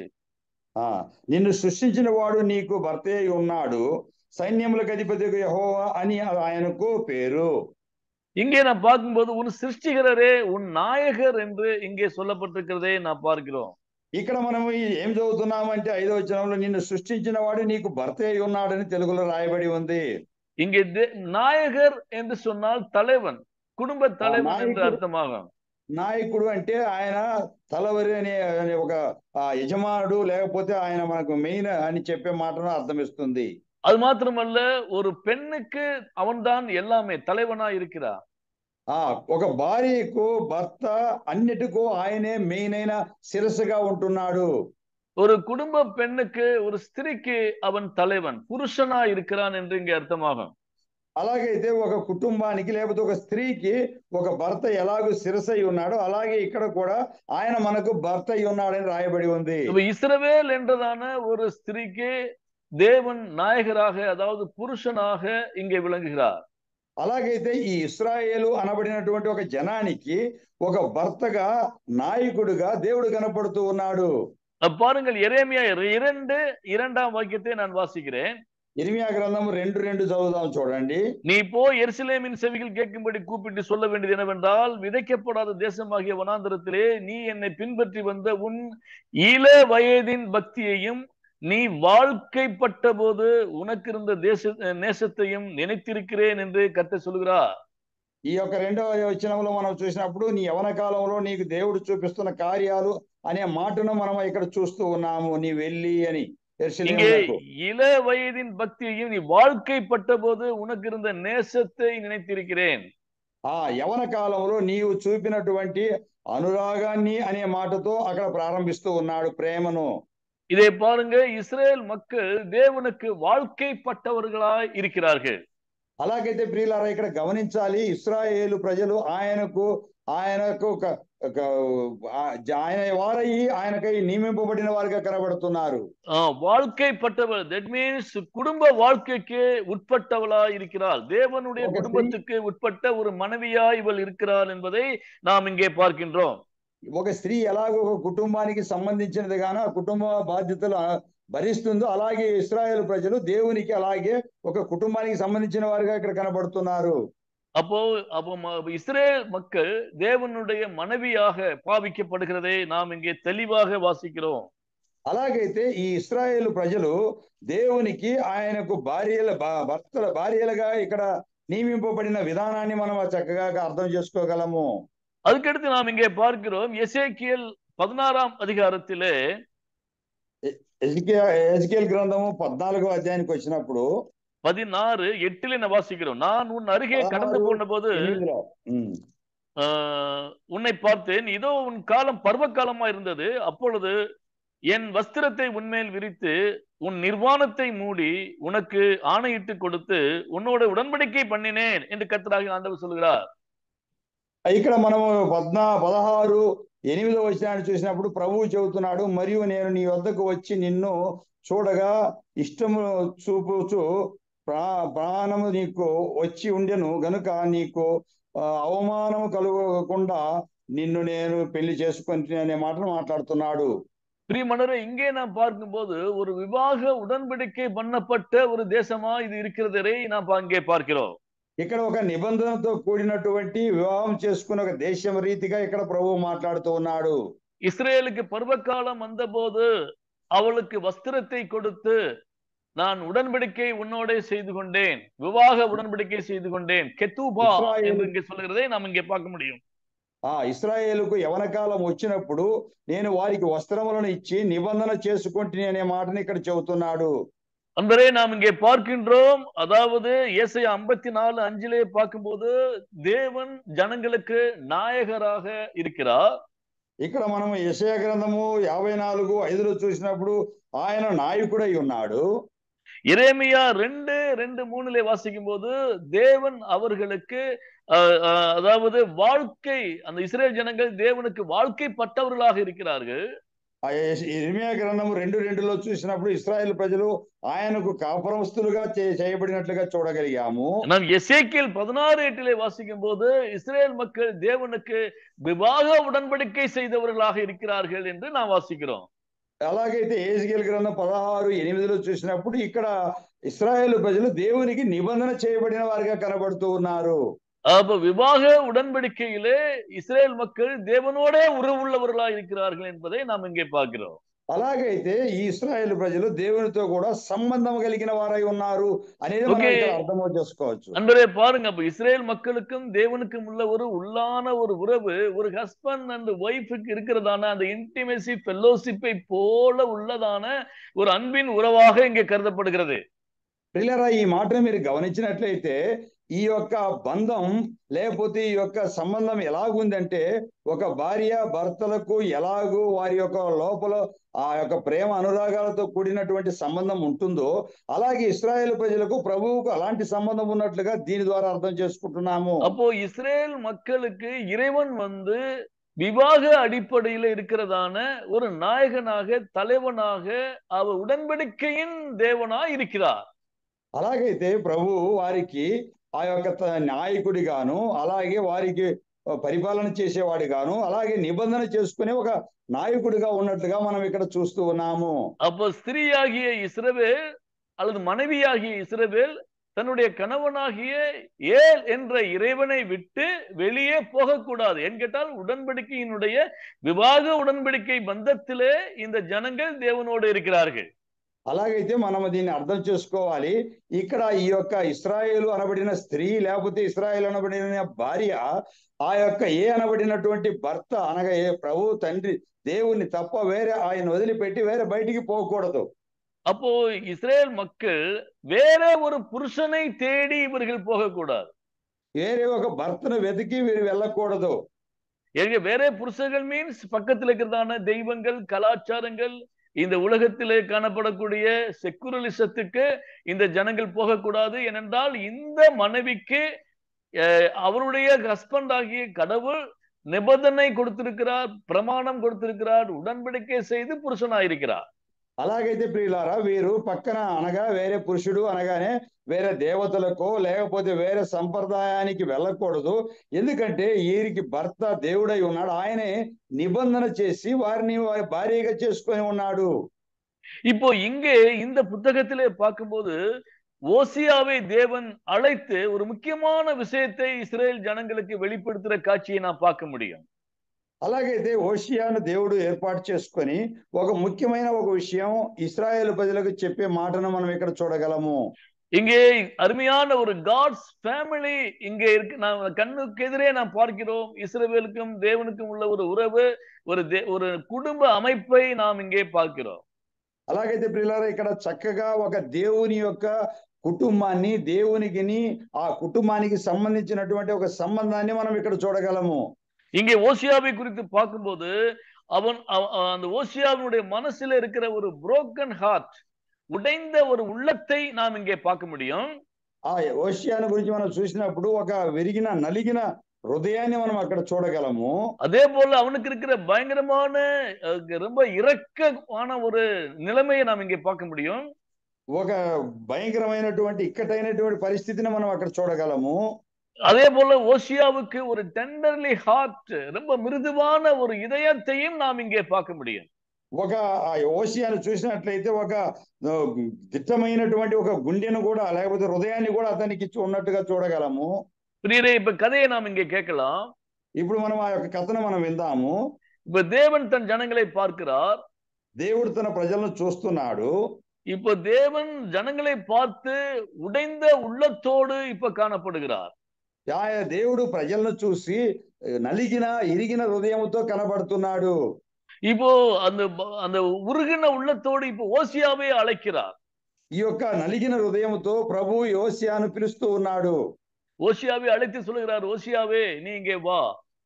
ఆ నిన్ను సృష్టించిన వాడు నీకు భర్త అయి ఉన్నాడు, సైన్యములకు అధిపతి యెహోవా అని ఆయనకు పేరు. இங்கே நான் பார்க்கும்போது உன் சிருஷ்டிகரரே உன் நாயகர் என்று இங்கே சொல்லப்பட்டிருக்கிறதே நான் பார்க்கிறோம். ఇక్కడ మనం ఏం చదువుతున్నామంటే ఐదో వచనంలో నిన్ను సృష్టించిన వాడు నీకు భర్త అయి ఉన్నాడని తెలుగులో రాయబడి ఉంది. இங்கே நாயகர் என்று சொன்னால் தலைவன், குடும்ப தலைவன் என்று అర్థమాగం. నాయకుడు అంటే ఆయన తలవరి అనే ఒక యజమానుడు, లేకపోతే ఆయన మనకు మెయిన్ అని చెప్పే మాటను అర్థమిస్తుంది. அது మాత్రమల్ల ஒரு பெண்ணுக்கு அவன்தான் எல்லாமே தலைவனா இருக்கிறார். ఆ ఒక భార్యకు భర్త అన్నిటికూ ఆయనే మెయిన్ అయిన శిరస్సుగా ఉంటున్నాడు. ஒரு குடும்ப பெண்ணுக்கு ஒரு ஸ்திரீக்கு அவன் தலைவன், புருஷனா இருக்கிறான் என்று இங்கே అర్థమాగం. అలాగైతే ఒక కుటుంబానికి లేకపోతే ఒక స్త్రీకి ఒక భర్త ఎలాగో శిరసై ఉన్నాడో అలాగే ఇక్కడ కూడా ఆయన మనకు భర్త అయి ఉన్నాడని రాయబడి ఉంది. இஸ்ரவேல் என்றதான ஒரு ஸ்திரீக்கு தேவன் நாயகராக, அதாவது புருஷனாக இங்கே விளங்குகிறார். అలాగైతే ఈ ఇశ్రాయేలు అనబడినటువంటి ఒక జనానికి ఒక భర్తగా, నాయకుడిగా దేవుడు కనపడుతూ ఉన్నాడు. பாருங்கள், எரேமியா இரண்டு இரண்டாம் வாக்கியத்தை நான் வாசிக்கிறேன். ఇర్మియా గ్రంథం రెండు రెండు చదువుదాం చూడండి. நீ போய் எருசலேமின் செவிகள் கேட்கும்படி கூப்பிட்டு சொல்ல வேண்டியது என்னவென்றால், விதைக்கப்படாத தேசமாகிய வனாந்தரத்திலே நீ என்னை பின்பற்றி வந்த உன் இள வயதின் பக்தியையும் நீ வாழ்க்கைப்பட்ட போது உனக்கு இருந்த தேச நேசத்தையும் நினைத்திருக்கிறேன் என்று கர்த்தர் சொல்கிறார். ఈ యొక్క రెండవ వచనంలో మనం చూసినప్పుడు నీ యవన కాలంలో నీకు దేవుడు చూపిస్తున్న కార్యాలు అనే మాటను మనం ఇక్కడ చూస్తూ ఉన్నాము. నీ వెళ్ళి అని இங்கே இள வயதின் பக்தியையும் நீ வாழ்க்கைப்பட்ட போது உனக்கு இருந்த நேசத்தை நினைத்திருக்கிறேன். ఆ యవన కాలంలో నీవు చూపినటువంటి అనురాగాన్ని అనే మాటతో అక్కడ ప్రారంభిస్తూ ఉన్నాడు ప్రేమను. இதை பாருங்க, இஸ்ரேல் மக்கள் தேவனுக்கு வாழ்க்கைப்பட்டவர்களாய் இருக்கிறார்கள். అలాగైతే ప్రియులారా ఇక్కడ గమనించాలి, ఇశ్రాయేలు ప్రజలు ఆయనకు ఆయనకు ఆయన వారయ్యి ఆయనకై నియమింపబడిన వారిగా కనబడుతున్నారు. வாழ்க்கைப்பட்டவர், దట్ మీన్స్ குடும்ப வாழ்க்கைக்கு உட்பட்டவளா இருக்கிறாள். தேவனுடைய குடும்பத்துக்கு உட்பட்ட ஒரு மனைவியா இவள் இருக்கிறாள் என்பதை நாம் இங்கே பார்க்கின்றோம். ఒక స్త్రీ ఎలాగో ఒక కుటుంబానికి సంబంధించినది గాన కుటుంబ బాధ్యతలు భరిస్తుందో అలాగే ఇశ్రాయేలు ప్రజలు దేవునికి అలాగే ఒక కుటుంబానికి సంబంధించిన వారిగా ఇక్కడ కనబడుతున్నారు. அப்போ அப்போ இஸ்ரேல் மக்கள் தேவனுடைய மனைவியாக பாவிக்கப்படுகிறதை நாம் இங்கே தெளிவாக வாசிக்கிறோம். అలాగైతే ఈ ఇశ్రాయేలు ప్రజలు దేవునికి ఆయనకు భార్యల భర్తల భార్యలుగా ఇక్కడ నియమింపబడిన విధానాన్ని మనం చక్కగా అర్థం చేసుకోగలము. அதுக்கடுத்து நாம் இங்கே பார்க்கிறோம், எசேக்கியேல் பதினாறாம் அதிகாரத்திலே ఎజెకియెల్ గ్రంథము పద్నాలుగో అధ్యాయానికి వచ్చినప్పుడు பதினாறு எட்டிலே நான் வாசிக்கிறோம். நான் உன் அருகே கடந்து போன போது உன்னை பார்த்தேன், இதோ உன் காலம் பருவ காலமா இருந்தது. அப்பொழுது என் வஸ்திரத்தை உன்மேல் விரித்து உன் நிர்வாணத்தை மூடி உனக்கு ஆணையிட்டு கொடுத்து உன்னோட உடன்படிக்கை பண்ணினேன் என்று கர்த்தராகிய ஆண்டவர் சொல்கிறார். ఇక్కడ మనము పద్నా పదహారు ఎనిమిదో వచనాన్ని చూసినప్పుడు ప్రభువు చెబుతున్నాడు, మరియు నేను నీ వద్దకు వచ్చి నిన్ను చూడగా ఇష్టము చూపుచు ప్రా ప్రాణము నీకు వచ్చి ఉండెను గనుక నీకు అవమానము కలుగకుండా నిన్ను నేను పెళ్లి చేసుకొని అనే మాటను మాట్లాడుతున్నాడు. பிரியமானவரே, இங்கே நாம் பார்க்கும்போது ஒரு விவாக உடன்படிக்கை பண்ணப்பட்ட ஒரு தேசமா இது இருக்கிறதை நாம் அங்கே பார்க்கிறோம். ఇక్కడ ఒక నిబంధనతో కూడినటువంటి వివాహం చేసుకున్న ఒక దేశం రీతిగా ఇక్కడ ప్రభువు మాట్లాడుతూ ఉన్నాడు. இஸ்ரேலுக்கு பருவகாலம் வந்தபோது அவளுக்கு வஸ்திரத்தை கொடுத்து நான் உடன்படிக்கை உன்னோட செய்து கொண்டேன், விவாக உடன்படிக்கை செய்து கொண்டேன், கெத்துபா என்று இங்கே சொல்கிறதை நாம் இங்கே பார்க்க முடியும். ఆ ఇశ్రాయేలుకు యవన కాలం వచ్చినప్పుడు నేను వారికి వస్త్రములను ఇచ్చి నిబంధన చేసుకుంటుని అనే మాటని ఇక్కడ చెబుతున్నాడు. அன்பரே, நாம் இங்கே பார்க்கின்றோம், அதாவது ஏசாயா ஐம்பத்தி நாலு அஞ்சிலே பார்க்கும்போது தேவன் ஜனங்களுக்கு நாயகராக இருக்கிறார். ఇక్కడ మనం యెషయా గ్రంథము యాభై నాలుగు ఐదులో చూసినప్పుడు ఆయన నాయకుడై ఉన్నాడు. எரேமியா ரெண்டு ரெண்டு மூணுலே வாசிக்கும் போது தேவன் அவர்களுக்கு அதாவது வாழ்க்கை, அந்த இஸ்ரேல் ஜனங்கள் தேவனுக்கு வாழ்க்கைப்பட்டவர்களாக இருக்கிறார்கள். ఆ ఇర్మియా గ్రంథము రెండు రెండులో చూసినప్పుడు ఇశ్రాయేల్ ప్రజలు ఆయనకు కాపురస్తులుగా చే- చేయబడినట్లుగా చూడగలిగాము. நாம் எசேக்கியேல் பதினாறு எட்டிலே வாசிக்கும் போது இஸ்ரேல் மக்கள் தேவனுக்கு விவாக உடன்படிக்கை செய்தவர்களாக இருக்கிறார்கள் என்று நாம் வாசிக்கிறோம். అలాగైతే యెహెజ్కేలు గ్రంథం పదహారు ఎనిమిదిలో చూసినప్పుడు ఇక్కడ ఇశ్రాయేల్ ప్రజలు దేవునికి నిబంధన చేయబడిన వారిగా కనబడుతూ ఉన్నారు. அப்ப விவாக உடன்படிக்கையிலே இஸ்ரேல் மக்கள் தேவனோடே உறவுள்ளவர்களாக இருக்கிறார்கள் என்பதை நாம் இங்கே பார்க்கிறோம். అలాగైతే ఈ ఇశ్రాయేల్ ప్రజలు దేవునితో కూడా సంబంధం కలిగిన వారై ఉన్నారు అనేది మనం Okay. ఇక్కడ అర్థం చేసుకోవచ్చు. அன்பரே பாருங்க, அப்ப இஸ்ரேல் மக்களுக்கும் தேவனுக்கும் உள்ள ஒரு உள்ளான ஒரு உறவு ஒரு ஹஸ்பண்ட் அண்ட் ஒய்ஃபுக்கு இருக்கிறதான அந்த இன்டிமேசி ஃபெல்லோஷிப்பை போல உள்ளதான ஒரு அன்பின் உறவாக இங்கே கருதப்படுகிறது. ప్రియులారా, ఈ మాటను మీరు గమనించినట్లయితే ఈ యొక్క బంధం లేకపోతే ఈ యొక్క సంబంధం ఎలాగుందంటే ఒక భార్య భర్తలకు ఎలాగూ వారి యొక్క లోపల ఆ యొక్క ప్రేమ అనురాగాలతో కూడినటువంటి సంబంధం ఉంటుందో అలాగే ఇశ్రాయేల్ ప్రజలకు ప్రభువుకు అలాంటి సంబంధం ఉన్నట్లుగా దీని ద్వారా అర్థం చేసుకుంటున్నాము. அப்போ இஸ்ரேல் மக்களுக்கு இறைவன் வந்து விவாக அடிப்படையில் இருக்கிறதான ஒரு நாயகனாக தலைவனாக அவர் உடன்படிக்கையின் தேவனாய் இருக்கிறார். అలాగైతే ప్రభు వారికి ఆ యొక్క త- నాయకుడిగాను అలాగే వారికి పరిపాలన చేసేవాడిగాను అలాగే నిబంధన చేసుకునే ఒక నాయకుడిగా ఉన్నట్లుగా మనం ఇక్కడ చూస్తూ ఉన్నాము. அப்போ ஸ்திரீயாகிய இஸ்ரவேல் அல்லது மனைவியாகிய இஸ்ரவேல் தன்னுடைய கணவனாகிய ஏல் என்ற இறைவனை விட்டு வெளியே போகக்கூடாது. ஏன் கேட்டால் உடன்படிக்கையினுடைய விவாக உடன்படிக்கை பந்தத்திலே இந்த ஜனங்கள் தேவனோடு இருக்கிறார்கள். అలాగైతే మనం దీన్ని అర్థం చేసుకోవాలి. ఇక్కడ ఈ యొక్క ఇశ్రాయేలు అనబడిన స్త్రీ లేకపోతే ఇశ్రాయేలు అనబడిన భార్య ఆ యొక్క ఏ అనబడినటువంటి భర్త అనగా ఏ ప్రభు తండ్రి దేవుని తప్ప వేరే ఆయన వదిలిపెట్టి వేరే బయటికి పోకూడదు. அப்போ இஸ்ரேல் மக்கள் வேற ஒரு புருஷனை தேடி இவர்கள் போகக்கூடாது. వేరే ఒక భర్తను వెతికి వీరు వెళ్ళకూడదు. எங்க வேற புருஷர்கள் மீன்ஸ் பக்கத்தில் இருக்கிறதான தெய்வங்கள் கலாச்சாரங்கள் இந்த உலகத்திலே காணப்படக்கூடிய செக்குலரிசத்துக்கு இந்த ஜனங்கள் போகக்கூடாது. ஏனென்றால் இந்த மனைவிக்கு அஹ், அவருடைய ஹஸ்பண்ட் ஆகிய கடவுள் நிபந்தனை கொடுத்திருக்கிறார், பிரமாணம் கொடுத்திருக்கிறார், உடன்படிக்கை செய்து புருஷனாயிருக்கிறார். అలాగైతే ప్రియులారా, వీరు పక్కన అనగా వేరే పురుషుడు అనగానే వేరే దేవతలకో లేకపోతే వేరే సంప్రదాయానికి వెళ్ళకూడదు. ఎందుకంటే వీరికి భర్త దేవుడై ఉన్నాడు. ఆయనే నిబంధన చేసి వారిని వారి భార్యగా చేసుకొని ఉన్నాడు. இப்போ இங்கே இந்த புத்தகத்திலே பார்க்கும்போது ஓசியாவை தேவன் அழைத்து ஒரு முக்கியமான விஷயத்தை இஸ்ரேல் ஜனங்களுக்கு வெளிப்படுத்துற காட்சியை நான் பார்க்க முடியும். అలాగైతే హోషియాను దేవుడు ఏర్పాటు చేసుకొని ఒక ముఖ్యమైన ఒక విషయం ఇశ్రాయేలు ప్రజలకు చెప్పే మాటను మనం ఇక్కడ చూడగలము. இங்கே அருமையான ஒரு காட்ஸ் ஃபேமிலி இங்கே இருக்கு. நாம் கண்ணுக்கு எதிரே நாம் பார்க்கிறோம். இஸ்ரவேலுக்கும் தேவனுக்கும் உள்ள ஒரு உறவு, ஒரு தே- ஒரு குடும்ப அமைப்பை நாம் இங்கே பார்க்கிறோம். అలాగైతే ప్రియులారా, ఇక్కడ చక్కగా ఒక దేవుని యొక్క కుటుంబాన్ని దేవునికిని ఆ కుటుంబానికి సంబంధించినటువంటి ఒక సంబంధాన్ని మనం ఇక్కడ చూడగలము. இங்கே ஓசியாவை குறித்து பார்க்கும்போது அவன் அவ- அந்த ஓசியாவினுடைய மனசுல இருக்கிற ஒரு broken heart, உடைந்த ஒரு உள்ளத்தை நாம் இங்கே பார்க்க முடியும். ఆ హోషియాను గురించి మనం చూసినప్పుడు ఒక విరిగిన నలిగిన హృదయాన్ని మనం అక్కడ చూడగలము. அதே போல அவனுக்கு இருக்கிற பயங்கரமான அஹ், ரொம்ப இரக்கமான ஒரு நிலைமையை நாம் இங்கே பார்க்க முடியும். ఒక భయంకరమైనటువంటి ఇక్కటైనటువంటి పరిస్థితిని మనం అక్కడ చూడగలము. அதே போல ஓசியாவுக்கு ஒரு டெண்டர்லி ஹார்ட், ரொம்ப மிருதுவான ஒரு இதயத்தையும் நாம் இங்கே பார்க்க முடியும். ఒక ఆ హోషియాను చూసినట్లయితే ఒక ఆ, దిట్టమైనటువంటి ఒక గుండెను కూడా లేకపోతే హృదయాన్ని కూడా అతనికి ఇచ్చి ఉన్నట్టుగా చూడగలము. பிரியரே, இப்ப கதையை நாம் இங்கே கேட்கலாம். ఇప్పుడు మనం ఆ యొక్క కథను మనం విందాము. இப்ப தேவன் தன் ஜனங்களை பார்க்கிறார். దేవుడు తన ప్రజలను చూస్తున్నాడు. இப்ப தேவன் ஜனங்களை பார்த்து உடைந்த உள்ளத்தோடு இப்ப காணப்படுகிறார். ఆ దేవుడు ప్రజలను చూసి నలిగిన ఇరిగిన హృదయంతో కనబడుతున్నాడు. இப்போ அந்த ப- அந்த உருகின உள்ளத்தோடு இப்ப ஓசியாவை அழைக்கிறார். ఈ యొక్క నలిగిన హృదయంతో ప్రభు యోసియాను పిలుస్తూ ఉన్నాడు. ஓசியாவை அழைத்து சொல்லுகிறார், ஓசியாவே நீ இங்கே வா,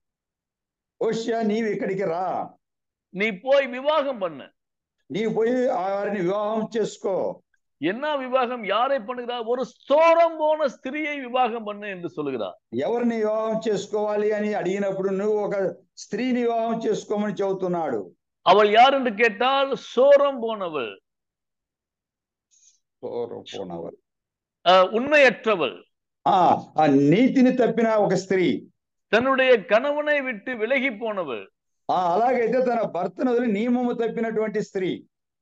ఓషియా, నీవు ఇక్కడికి రా, நீ போய் விவாகம் பண்ணு. నీవు పోయి ఆ వారిని వివాహం చేసుకో. என்ன விவாகம்? யாரை பண்ணுகிறார்? ஒரு ஸ்தோரம் போன ஸ்திரியை விவாகம் பண்ணு என்று சொல்லுகிறார். ఎవరిని వివాహం చేసుకోవాలి అని అడిగినప్పుడు నువ్వు ఒక స్త్రీని వివాహం చేసుకోమని చెబుతున్నాడు. அவள் யார் என்று கேட்டால் சோரம் போனவள், సోరం పోనవల్. அஹ், உண்மையற்றவள், ఆ ఆ నీతిని తప్పిన ఒక స్త్రీ. தன்னுடைய கணவனை விட்டு விலகி போனவள், ఆ అలాగైతే తన భర్తను వదిలి నియమము తప్పినటువంటి స్త్రీ,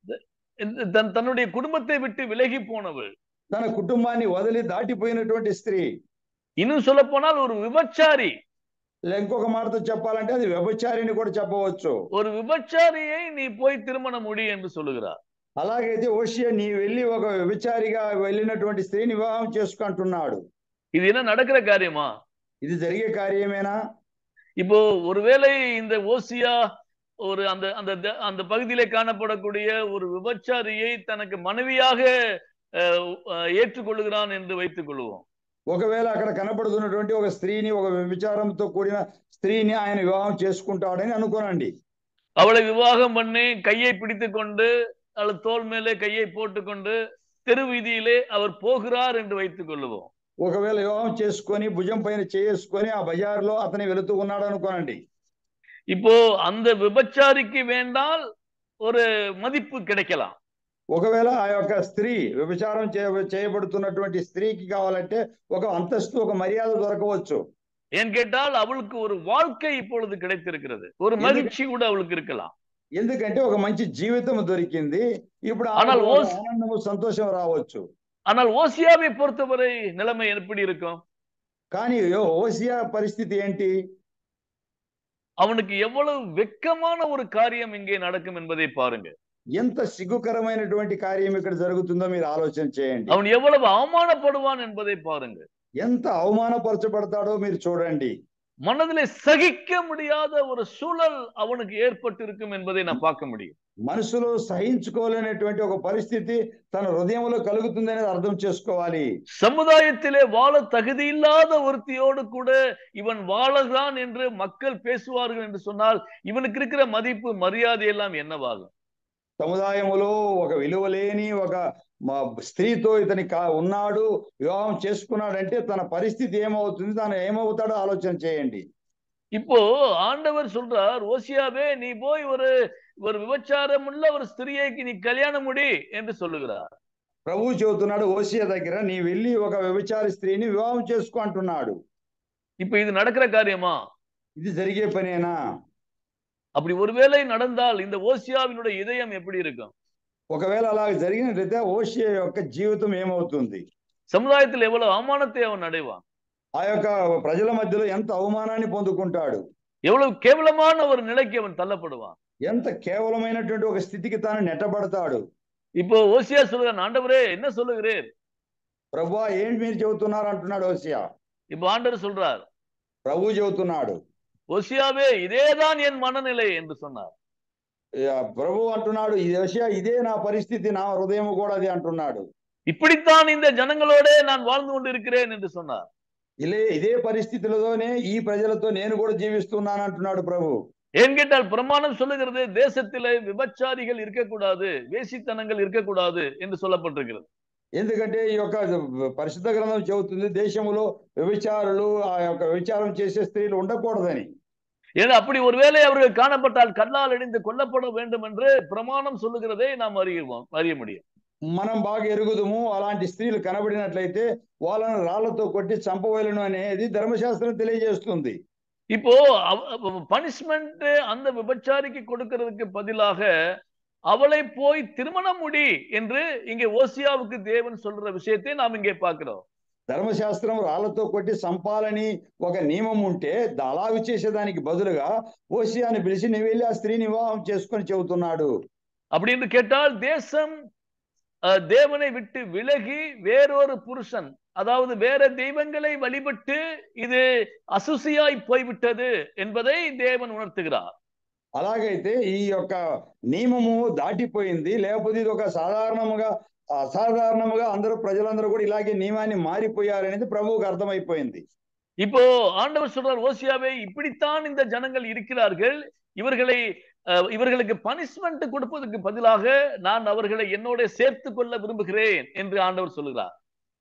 தன் தன்னுடைய குடும்பத்தை விட்டு விலகி போனவள், తన కుటుంబాన్ని వదిలి దాటిపోయినటువంటి స్త్రీ. இன்னும் சொல்ல போனால் ஒரு விபச்சாரி. ఇంకొక మాటతో చెప్పాలంటే అది వ్యభిచారిని కూడా చెప్పవచ్చు. ஒரு விபச்சாரியை நீ போய் திருமணம் முடி என்று சொல்லுகிறார். అలాగైతే హోషేయ నీ వెళ్ళి ఒక వ్యభిచారిగా వెళ్ళినటువంటి స్త్రీని వివాహం చేసుకుంటున్నాడు. இது என்ன நடக்கிற காரியமா? ఇది జరిగే కార్యమేనా? இப்போ ஒருவேளை இந்த ஓசியா ஒரு அந்த அந்த அந்த பகுதியிலே காணப்படக்கூடிய ஒரு விபச்சாரியை தனக்கு மனைவியாக ஏற்றுக்கொள்ளுகிறான் என்று வைத்துக் கொள்வோம். ఒకవేళ అక్కడ కనపడుతున్నటువంటి ఒక స్త్రీని, ఒక వ్యభిచారంతో కూడిన స్త్రీని ఆయన వివాహం చేసుకుంటాడని అనుకోనండి. அவளை விவாகம் பண்ணி கையை பிடித்து கொண்டு அவள் தோல் மேலே கையை போட்டுக்கொண்டு தெரு வீதியிலே அவர் போகிறார் என்று வைத்துக் கொள்ளுவோம். ఒకవేళ వివాహం చేసుకొని భుజం పైన చేసుకొని ఆ బజార్లో అతని వెళుతూ ఉన్నాడు అనుకోనండి. இப்போ அந்த விபச்சாரிக்கு வேண்டால் ஒரு மதிப்பு கிடைக்கலாம். ఒకవేళ ఆ యొక్క స్త్రీ వ్యభిచారం చేయబడుతున్నటువంటి స్త్రీకి కావాలంటే ఒక అంతస్తు, ఒక మర్యాద దొరకవచ్చు. ஏன் கேட்டால் அவளுக்கு ஒரு வாழ்க்கை இப்பொழுது கிடைத்திருக்கிறது, ஒரு மகிழ்ச்சி கூட அவளுக்கு இருக்கலாம். ఎందుకంటే ఒక మంచి జీవితం దొరికింది, ఇప్పుడు ఆనందము సంతోషం రావచ్చు. ஆனால் ஓசியாவை பொறுத்தவரை நிலைமை எப்படி இருக்கும்? కానీ ఓసియా పరిస్థితి ఏంటి? அவனுக்கு எவ்வளவு வெட்கமான ஒரு காரியம் இங்கே நடக்கும் என்பதை பாருங்க. ఎంత సిగ్గుకరమైనటువంటి కార్యం ఇక్కడ జరుగుతుందో మీరు ఆలోచన చేయండి. அவன் எவ்வளவு அவமானப்படுவான் என்பதை பாருங்க. ఎంత అవమానపరచబడతాడో మీరు చూడండి. மனதிலே சகிக்க முடியாத ஒரு சூழல் அவனுக்கு ஏற்பட்டு இருக்கும் என்பதை நான் பார்க்க முடியும். మనసులో సహించుకోలేనటువంటి ఒక పరిస్థితి తన హృదయంలో కలుగుతుందని అర్థం చేసుకోవాలి. சமுதாயத்திலே வாழ தகுதி இல்லாத ஒருத்தியோடு கூட இவன் வாழதான் என்று மக்கள் பேசுவார்கள் என்று சொன்னால் இவனுக்கு இருக்கிற மதிப்பு மரியாதை எல்லாம் என்னவாகும்? సముదాయములో ఒక విలువ లేని ఒక స్త్రీతో ఇతని ఉన్నాడు, వివాహం చేసుకున్నాడంటే తన పరిస్థితి ఏమవుతుంది, తను ఏమవుతాడో ఆలోచన చేయండి. இப்போ ஆண்டவர் சொல்றார், ஓசியாவே நீ போய் ஒரு ஒரு விபச்சாரம் உள்ள ஒரு ஸ்திரீக்கு நீ கல்யாணம் முடி என்று சொல்லுகிறார். ప్రభువు చెబుతున్నాడు ఓసియా దగ్గర, నీ వెళ్ళి ఒక వ్యభిచారి స్త్రీని వివాహం చేసుకో అంటున్నాడు. இப்போ இது நடக்கிற காரியமா? ఇది జరిగే పనేనా? அப்படி ஒருவேளை நடந்தால் இந்த ஓசியாவினுடைய இதயம் எப்படி இருக்கும்? ఒకవేళ అలా జరిగినట్లయితే ఓషియా యొక్క జీవితం ఏమవుతుంది? సముదాయத்தில் எவ்வளவு అవమానத்தை அவன் அடைவான்? ఆ యొక్క ప్రజల మధ్యలో ఎంత అవమానాన్ని పొందుకుంటాడు, எவ்வளவு கேவலமான ஒரு நிலைக்கு அவன் தள்ளப்படுவான், ఎంత కేవలమైనటువంటి ఒక స్థితికి తాను నెట్టబడతాడు. இப்போ ஓசியா சொல்றான், ஆண்டவரே என்ன சொல்லுகிறீர்? ప్రభువా ఏంటి మీరు చెబుతున్నారు అంటున్నాడు ఓసియా. இப்போ ஆண்டவர் சொல்றார், ప్రభు చెబుతున్నాడు, ஓசியாவே இதேதான் என் மனநிலை என்று சொன்னார். ప్రభు అంటున్నాడు, ఓసియా ఇదే నా పరిస్థితి, నా హృదయం కూడా అది అంటున్నాడు. இப்படித்தான் இந்த ஜனங்களோட நான் வாழ்ந்து கொண்டிருக்கிறேன் என்று சொன்னார். ఇలే ఇదే పరిస్థితులతోనే ఈ ప్రజలతో నేను కూడా జీవిస్తున్నాను అంటున్నాడు ప్రభు. ஏன் கேட்டால் பிரமாணம் சொல்லுகிறது, தேசத்திலே விபச்சாரிகள் இருக்கக்கூடாது, வேசித்தனங்கள் இருக்கக்கூடாது என்று சொல்லப்பட்டிருக்கிறது. ఎందుకంటే ఈ యొక్క పరిశుద్ధ గ్రంథం చెబుతుంది దేశంలో వ్యభిచారులు, ఆ యొక్క వ్యభిచారం చేసే స్త్రీలు ఉండకూడదని. ஏன்னா அப்படி ஒருவேளை அவர்கள் காணப்பட்டால் கல்லால் அடிந்து கொல்லப்பட வேண்டும் என்று பிரமாணம் சொல்லுகிறதை நாம் அறியுவோம் அறிய முடியும். మనం బాగా ఎరుగుదుము, అలాంటి స్త్రీలు కనబడినట్లయితే వాళ్ళను రాళ్లతో కొట్టి చంపవలను అనేది ధర్మశాస్త్రం తెలియజేస్తుంది. இப்போ பனிஷ்மெண்ட் அந்த விபச்சாரிக்கு கொடுக்கிறதுக்கு பதிலாக அவளை போய் திருமணம் முடி என்று இங்கே ஓசியாவுக்கு தேவன் சொல்ற விஷயத்தை நாம் இங்கே பார்க்கிறோம். ధర్మశాస్త్రం రాళ్లతో కొట్టి చంపాలని ఒక నియమం ఉంటే అలావి చేసేదానికి బదులుగా ఓసియాని పిలిచి నువ్వు వెళ్ళి ఆ స్త్రీని వివాహం చేసుకొని చెబుతున్నాడు. அப்படி என்று கேட்டால் தேசம் தேவனை விட்டு விலகி வேறொரு புருஷன், அதாவது வேற தெய்வங்களை வழிபட்டு இது அசுசியாய் போய்விட்டது என்பதை தேவன் உணர்த்துகிறார். అలాగైతే ఈ యొక్క నియమము దాటిపోయింది, లేకపోతే ఇది ఒక సాధారణముగా అసాధారణముగా అందరూ ప్రజలందరూ కూడా ఇలాగే నియమాన్ని మారిపోయారనేది ప్రభువుకు అర్థమైపోయింది. இப்போ ஆண்டவர் சொல்றார், ஓசியாவே இப்படித்தான் இந்த ஜனங்கள் இருக்கிறார்கள், இவர்களை இவர்களுக்கு பனிஷ்மெண்ட் கொடுப்பதற்கு பதிலாக நான் அவர்களை என்னோட சேர்த்து கொள்ள விரும்புகிறேன் என்று ஆண்டவர் சொல்லுகிறார்.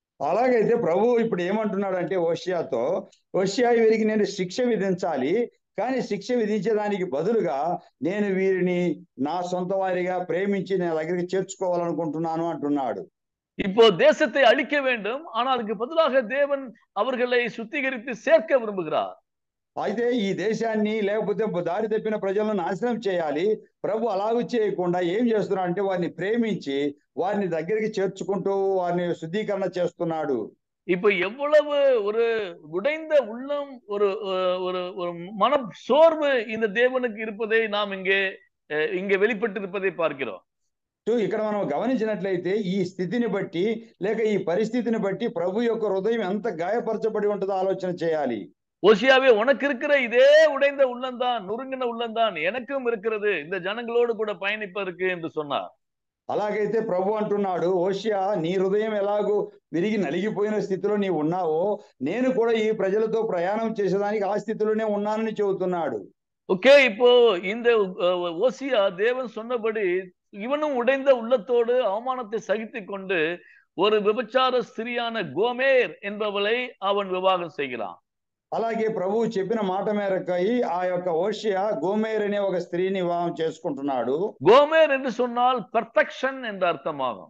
అలాగైతే ప్రభు ఇప్పుడు ఏమంటున్నాడు అంటే ఓషియాతో, ఓషియా వీరికి నేను శిక్ష విధించాలి, కానీ శిక్ష విధించేదానికి బదులుగా నేను వీరిని నా సొంత వారిగా ప్రేమించి నా దగ్గరికి చేర్చుకోవాలనుకుంటున్నాను అంటున్నాడు. இப்போ தேசத்தை அழிக்க வேண்டும், ஆனால் அதுக்கு பதிலாக தேவன் அவர்களை சுத்திகரித்து சேர்க்க விரும்புகிறார். అయితే ఈ దేశాన్ని లేకపోతే దారి తప్పిన ప్రజలను నాశనం చేయాలి. ప్రభు అలాగూ చేయకుండా ఏం చేస్తున్నాడు అంటే వారిని ప్రేమించి వారిని దగ్గరికి చేర్చుకుంటూ వారిని శుద్ధీకరణ చేస్తున్నాడు. இப்ப எவ்வளவு ஒரு உடைந்த உள்ளம், ஒரு ஒரு ஒரு மன சோர்வு இந்த தேவனுக்கு இருப்பதை நாம் இங்கே இங்கே வெளிப்பட்டிருப்பதை பார்க்கிறோம். ఇక్కడ మనం గమనించినట్లయితే ఈ స్థితిని బట్టి లేక ఈ పరిస్థితిని బట్టి ప్రభు యొక్క హృదయం ఎంత గాయపరచబడి ఉంటుందో ఆలోచన చేయాలి. ஓசியாவே, உனக்கு இருக்கிற இதே உடைந்த உள்ளம்தான், நொறுங்கின உள்ளம்தான் எனக்கும் இருக்கிறது, இந்த ஜனங்களோடு கூட பயணிப்பதற்கு என்று சொன்னார். అలాగైతే ప్రభు అంటున్నాడు, ఓషియా నీ హృదయం ఎలాగూ విరిగి నలిగిపోయిన స్థితిలో నీవు ఉన్నావో నేను కూడా ఈ ప్రజలతో ప్రయాణం చేసేదానికి ఆ స్థితిలోనే ఉన్నానని చెబుతున్నాడు. ஓகே, இப்போ இந்த ஓசியா தேவன் சொன்னபடி இவனும் உடைந்த உள்ளத்தோடு அவமானத்தை சகித்து கொண்டு ஒரு விபச்சார ஸ்திரியான கோமேர் என்பவளை அவன் விவாகம் செய்கிறான். అలాగే ప్రభువు చెప్పిన మాట మేరకై ఆ యొక్క ఓషియా గోమేర్ అనే ఒక స్త్రీని వివాహం చేసుకుంటున్నాడు. గోమేర్ என்று சொன்னால் పర్ఫెక్షన్ என்று అర్థమాகும்.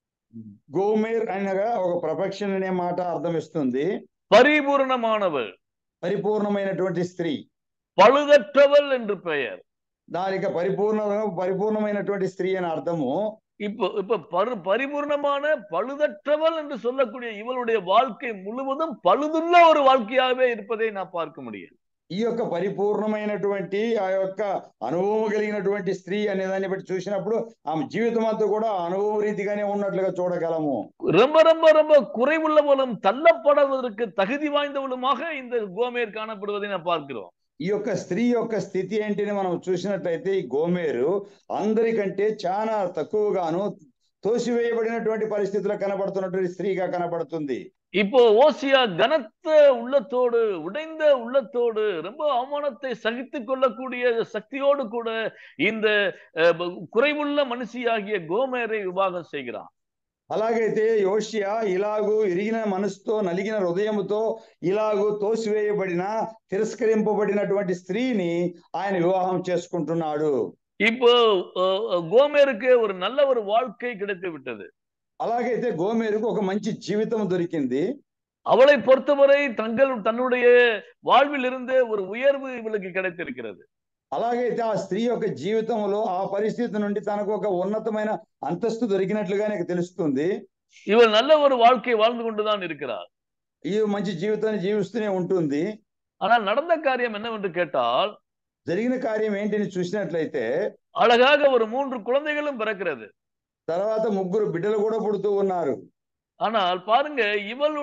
గోమేర్ అనగా ఒక పర్ఫెక్షన్ అనే మాట అర్థం ఇస్తుంది. పరిపూర్ణమానవள், పరిపూర్ణమైనటువంటి స్త్రీ. పழுதற்றவள் என்று பெயர். దానికి పరిపూర్ణ పరిపూర్ణమైనటువంటి స్త్రీ అని అర్థము. இப்போ இப்ப பரு பரிபூர்ணமான பழுதற்றவள் என்று சொல்லக்கூடிய இவளுடைய வாழ்க்கை முழுவதும் பழுதுள்ள ஒரு வாழ்க்கையாகவே இருப்பதை நான் பார்க்க முடியும். ఈ యొక్క పరిపూర్ణమైనటువంటి ఆ యొక్క అనుభవం కలిగినటువంటి స్త్రీ అనే దాన్ని బట్టి చూసినప్పుడు ఆమె జీవితం అంతా కూడా అనుభవ రీతిగానే ఉన్నట్లుగా చూడగలము. ரொம்ப ரொம்ப ரொம்ப குறைவுள்ளவளும் தள்ளப்படுவதற்கு தகுதி வாய்ந்தவளுமாக இந்த கோமேர் காணப்படுவதை நான் பார்க்கிறோம். ఈ యొక్క స్త్రీ యొక్క స్థితి ఏంటిని మనం చూసినట్లయితే ఈ గోమేరు అందరికంటే చాలా తక్కువగాను తోసివేయబడినటువంటి పరిస్థితుల్లో కనబడుతున్నటువంటి స్త్రీగా కనబడుతుంది. இப்போ ஓசியா கனத்த உள்ளத்தோடு, உடைந்த உள்ளத்தோடு, ரொம்ப அவமானத்தை சகித்துக் கொள்ளக்கூடிய சக்தியோடு கூட இந்த குறைவுள்ள மனுஷியாகிய கோமேரை விவாகம் செய்கிறான். అలాగైతే యోషియా ఇలాగూ ఇరిగిన మనసుతో నలిగిన హృదయముతో ఇలాగూ తోసివేయబడిన తిరస్కరింపబడినటువంటి స్త్రీని ఆయన వివాహం చేసుకుంటున్నాడు. இப்போ கோமேருக்கு ஒரு நல்ல ஒரு வாழ்க்கை கிடைத்து விட்டது. అలాగైతే గోమేరుకు ఒక మంచి జీవితం దొరికింది. அவளை பொறுத்தவரை தங்கள் தன்னுடைய வாழ்வில் இருந்து ஒரு உயர்வு இவளுக்கு கிடைத்திருக்கிறது. అలాగైతే ఆ స్త్రీ యొక్క జీవితంలో ఆ పరిస్థితి నుండి తనకు ఒక ఉన్నతమైన అంతస్తు దొరికినట్లుగా నాకు తెలుస్తుంది. இவள் நல்ல ஒரு வாழ்க்கை வாழ்ந்து கொண்டுதான் இருக்கிறார். ఈ మంచి జీవితాన్ని జీవిస్తూనే ఉంటుంది. ஆனால் நடந்த காரியம் என்னவென்று கேட்டால், జరిగిన కార్యం ఏంటిని చూసినట్లయితే అழகாக ஒரு மூன்று குழந்தைகளும் பிறக்கிறது. తర్వాత ముగ్గురు బిడ్డలు కూడా పుడుతూ ఉన్నారు. ஆனால் பாருங்க, இவள்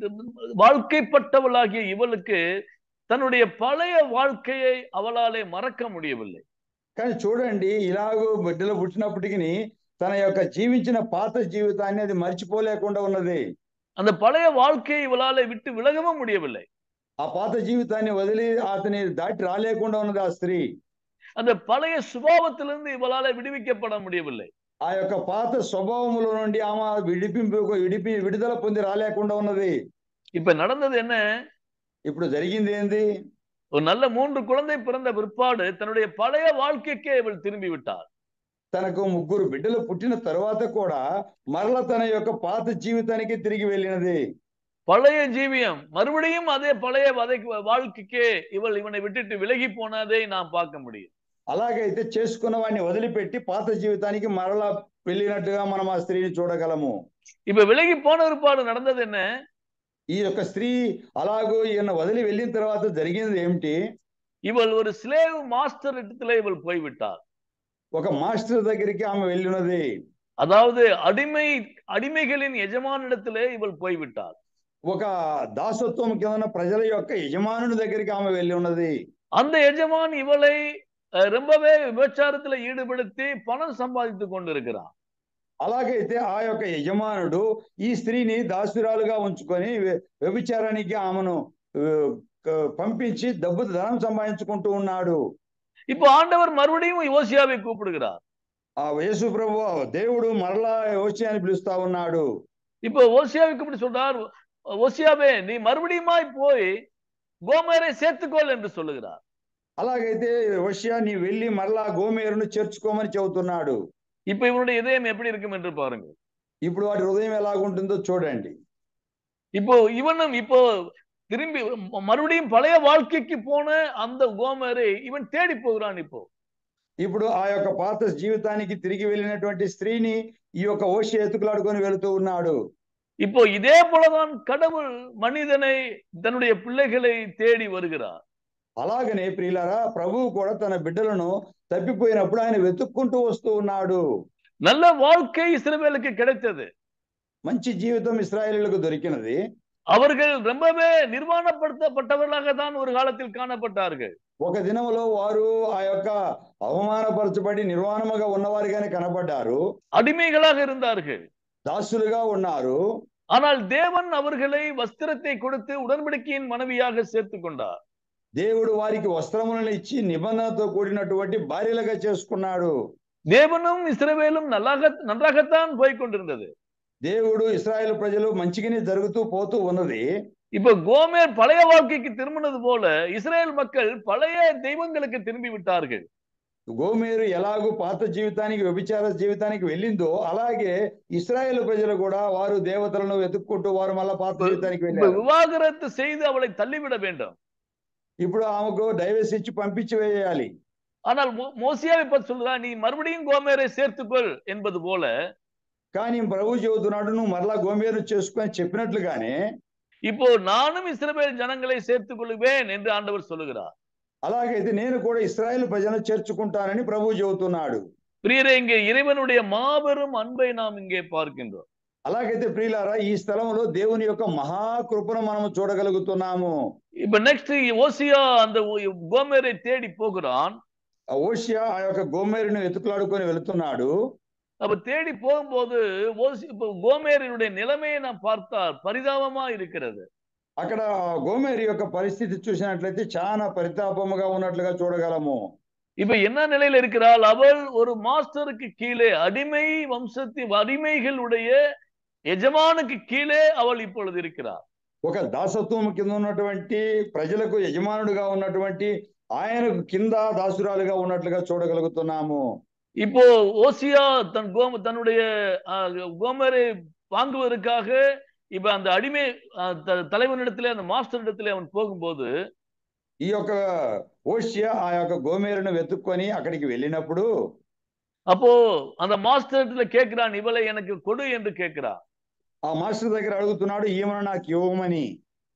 வாழ்க்கைப்பட்டவளாகிய இவளுக்கு தன்னுடைய பழைய வாழ்க்கையை அவளாலே மறக்க முடியவில்லை. కానీ చూడండి, ఇలాగూ బిడ్డలు పుట్టినప్పటికీ తన యొక్క జీవించిన పాత జీవితాన్ని అది మర్చిపోలేకుండా ఉన్నది. அந்த பழைய வாழ்க்கையை இவளாலே விட்டு விலகவும் முடியவில்லை. ఆ పాత జీవితాన్ని వదిలి అతని దాటి రాలేకుండా ఉన్నది ఆ స్త్రీ. அந்த பழைய சுபாவத்திலிருந்து இவளாலே விடுவிக்கப்பட முடியவில்லை. ఆ యొక్క పాత స్వభావముల నుండి ఆమె విడిపింపు విడిపి విడుదల పొంది రాలేకుండా ఉన్నది. இப்ப நடந்தது என்ன? ఇప్పుడు జరిగింది ఏంది? ஒரு நல்ல மூன்று குழந்தை பிறந்த பிற்பாடு தன்னுடைய பழைய வாழ்க்கைக்கே இவள் திரும்பி விட்டாள். తనకు ముగ్గురు బిడ్డలు పుట్టిన తర్వాత కూడా మరల తన యొక్క పాత జీవితానికి తిరిగి వెళ్ళినది. பழைய ஜீவியம் மறுபடியும் அதே பழைய வாழ்க்கைக்கே இவள் இவனை விட்டுட்டு விலகி போனதை நாம் பார்க்க முடியும். అలాగైతే చేసుకున్న వాడిని వదిలిపెట్టి పాత జీవితానికి మరలా వెళ్ళినట్టుగా మనం ఆ స్త్రీని చూడగలము. இப்ப விலகி போன பிற்பாடு நடந்தது என்ன? ఈ యొక్క స్త్రీ అలాగూ ఈయన వదిలి వెళ్ళిన తర్వాత జరిగింది ఏమిటి? இவள் ஒரு ஸ்லேவ் மாஸ்டர் இடத்துல இவள் போய்விட்டாள். ఒక మాస్టర్ దగ్గరికి ఆమె వెళ్ళినది. அதாவது அடிமை அடிமைகளின் எஜமானிடத்திலே இவள் போய்விட்டாள். ఒక దాసత్వం కింద ప్రజల యొక్క యజమానుని దగ్గరికి ఆమె వెళ్ళి ఉన్నది. அந்த எஜமான் இவளை ரொம்பவே விபச்சாரத்துல ஈடுபடுத்தி பணம் சம்பாதித்து கொண்டிருக்கிறான். అలాగైతే ఆ యొక్క యజమానుడు ఈ స్త్రీని దాసురాలుగా ఉంచుకొని వ్యభిచారానికి ఆమెను పంపించి డబ్బు ధనం సంపాదించుకుంటూ ఉన్నాడు. இப்போ ஆண்டவர் மறுபடியும் யோசியாவை கூப்பிடுகிறார். ఆ యేసు ప్రభు దేవుడు మరలా యోసియాని పిలుస్తా ఉన్నాడు. இப்போ ஓசியாவை கூப்பிட்டு சொல்றார், ஓசியாவே நீ மறுபடியுமாய் போய் கோமேரை சேர்த்துக்கொள் என்று சொல்லுகிறார். అలాగైతే హోషేయ నీ వెళ్ళి మరలా గోమేరును చేర్చుకోమని చెబుతున్నాడు. இப்ப இவனுடைய இதயம் எப்படி இருக்கும் என்று பாருங்க. ఇప్పుడు వాడి హృదయం ఎలాగుంటుందో చూడండి. இப்போ இவனும் இப்போ திரும்பி மறுபடியும் பழைய வாழ்க்கைக்கு போன அந்த கோமரை இவன் தேடி போகிறான். இப்போ ఇప్పుడు ఆ యొక్క పాత జీవితానికి తిరిగి వెళ్ళినటువంటి స్త్రీని ఈ యొక్క హోషేయ ఎత్తుకులాడుకొని వెళుతూ ఉన్నాడు. இப்போ இதே போலதான் கடவுள் மனிதனை தன்னுடைய பிள்ளைகளை தேடி வருகிறார். అలాగనే ప్రియులారా ప్రభువు కూడా తన బిడ్డలను తప్పిపోయినప్పుడు ఆయన వెతుక్కుంటూ వస్తూ ఉన్నాడు. நல்ல வாழ்க்கை இஸ்ரவேலுக்கு கிடைத்தது. మంచి జీవితం ఇశ్రాయేలీయులకు దొరికినది. அவர்கள் ரொம்பவே நிர்வாணப்படுத்தப்பட்டவர்களாக தான் ஒரு காலத்தில் காணப்பட்டார்கள். ఒక దినములో వారు ఆ యొక్క అవమానపరచబడి నిర్వాణముగా ఉన్నవారిగానే కనబడ్డారు. அடிமைகளாக இருந்தார்கள். దాసులుగా ఉన్నారు. ஆனால் தேவன் அவர்களை வஸ்திரத்தை கொடுத்து உடன்படிக்கையின் மனைவியாக சேர்த்துக் கொண்டார். దేవుడు వారికి వస్త్రములను ఇచ్చి నిబంధనతో కూడినటువంటి భార్యలుగా చేసుకున్నాడు. தேவனும் இஸ்ரவேலும் நல்லாக நன்றாகத்தான் போய் கொண்டிருந்தது. దేవుడు ఇశ్రాయేలు ప్రజలు మంచిగానే జరుగుతూ పోతూ ఉన్నది. இப்ப கோமேர் பழைய வாழ்க்கைக்கு திரும்பினது போல இஸ்ரேல் மக்கள் பழைய தெய்வங்களுக்கு திரும்பி விட்டார்கள். గోమేరు ఎలాగూ పాత జీవితానికి వ్యభిచార జీవితానికి వెళ్ళిందో అలాగే ఇశ్రాయేలు ప్రజలు కూడా వారు దేవతలను వెతుక్కుంటూ వారు మళ్ళా పాత జీవితానికి వెళ్ళారు. விவாகரத்து செய்து அவளை தள்ளிவிட வேண்டும். ఇప్పుడు ఆమెకు డైవర్స్ ఇచ్చి పంపించి వేయాలి. ஆனால் மோசேயாவை பற்றி சொல்றா, நீ மறுபடியும் கோமேரை சேர்த்துக்கொள் என்பது போல. కానీ ప్రభు చెబుతున్నాడు నువ్వు మరలా గోమేరు చేసుకొని చెప్పినట్లుగానే இப்போ நானும் இஸ்ரவேல் ஜனங்களை சேர்த்துக் கொள்வேன் என்று ஆண்டவர் சொல்லுகிறார். అలాగైతే నేను కూడా ఇశ్రాయేలు ప్రజలను చేర్చుకుంటానని ప్రభువు చెబుతున్నాడు. பிரியரே, இங்கே இறைவனுடைய மாபெரும் அன்பை நாம் இங்கே பார்க்கின்றோம். అలాగైతే ప్రియులారా ఈ స్థలంలో దేవుని యొక్క మహాకృపను మనం చూడగలుగుతున్నాము. இப்ப நெக்ஸ்ட் ஓசியா அந்த கோமேரை தேடி போகிறான். ఓషియా ఆ యొక్క గోమేరును వెతుకులాడుకొని వెళుతున్నాడు. அப்ப தேடி போகும்போது இப்ப கோமேரினுடைய நிலைமையை நாம் பார்த்தால் பரிதாபமா இருக்கிறது. అక్కడ గోమేరు యొక్క పరిస్థితి చూసినట్లయితే చాలా పరితాపముగా ఉన్నట్లుగా చూడగలము. இப்ப என்ன நிலையில இருக்கிறாள்? அவள் ஒரு மாஸ்டருக்கு கீழே, அடிமை வம்சத்தின் அடிமைகளுடைய యజమానికి కీలే அவள் இப்பொழுது இருக்கிறார். ఒక దాసత్వం కింద ఉన్నటువంటి ప్రజలకు యజమానుడిగా ఉన్నటువంటి ఆయనకు కింద దాసురాలుగా ఉన్నట్లుగా చూడగలుగుతున్నాము. இப்போ ஓசியா தன் கோம தன்னுடைய கோமரை வாங்குவதற்காக இப்ப அந்த அடிமை தலைவனிடத்திலே அந்த மாஸ்டர் இடத்திலே அவன் போகும்போது ఈ యొక్క ఓషియా ఆ యొక్క గోమేరును వెతుక్కొని అక్కడికి వెళ్ళినప్పుడు அப்போ அந்த மாஸ்டர் இடத்துல கேட்கிறான், இவளை எனக்கு கொடு என்று கேட்கிறான். ఆ మాస్టర్ దగ్గర అడుగుతున్నాడు ఈమెను నాకు ఇవ్వమని.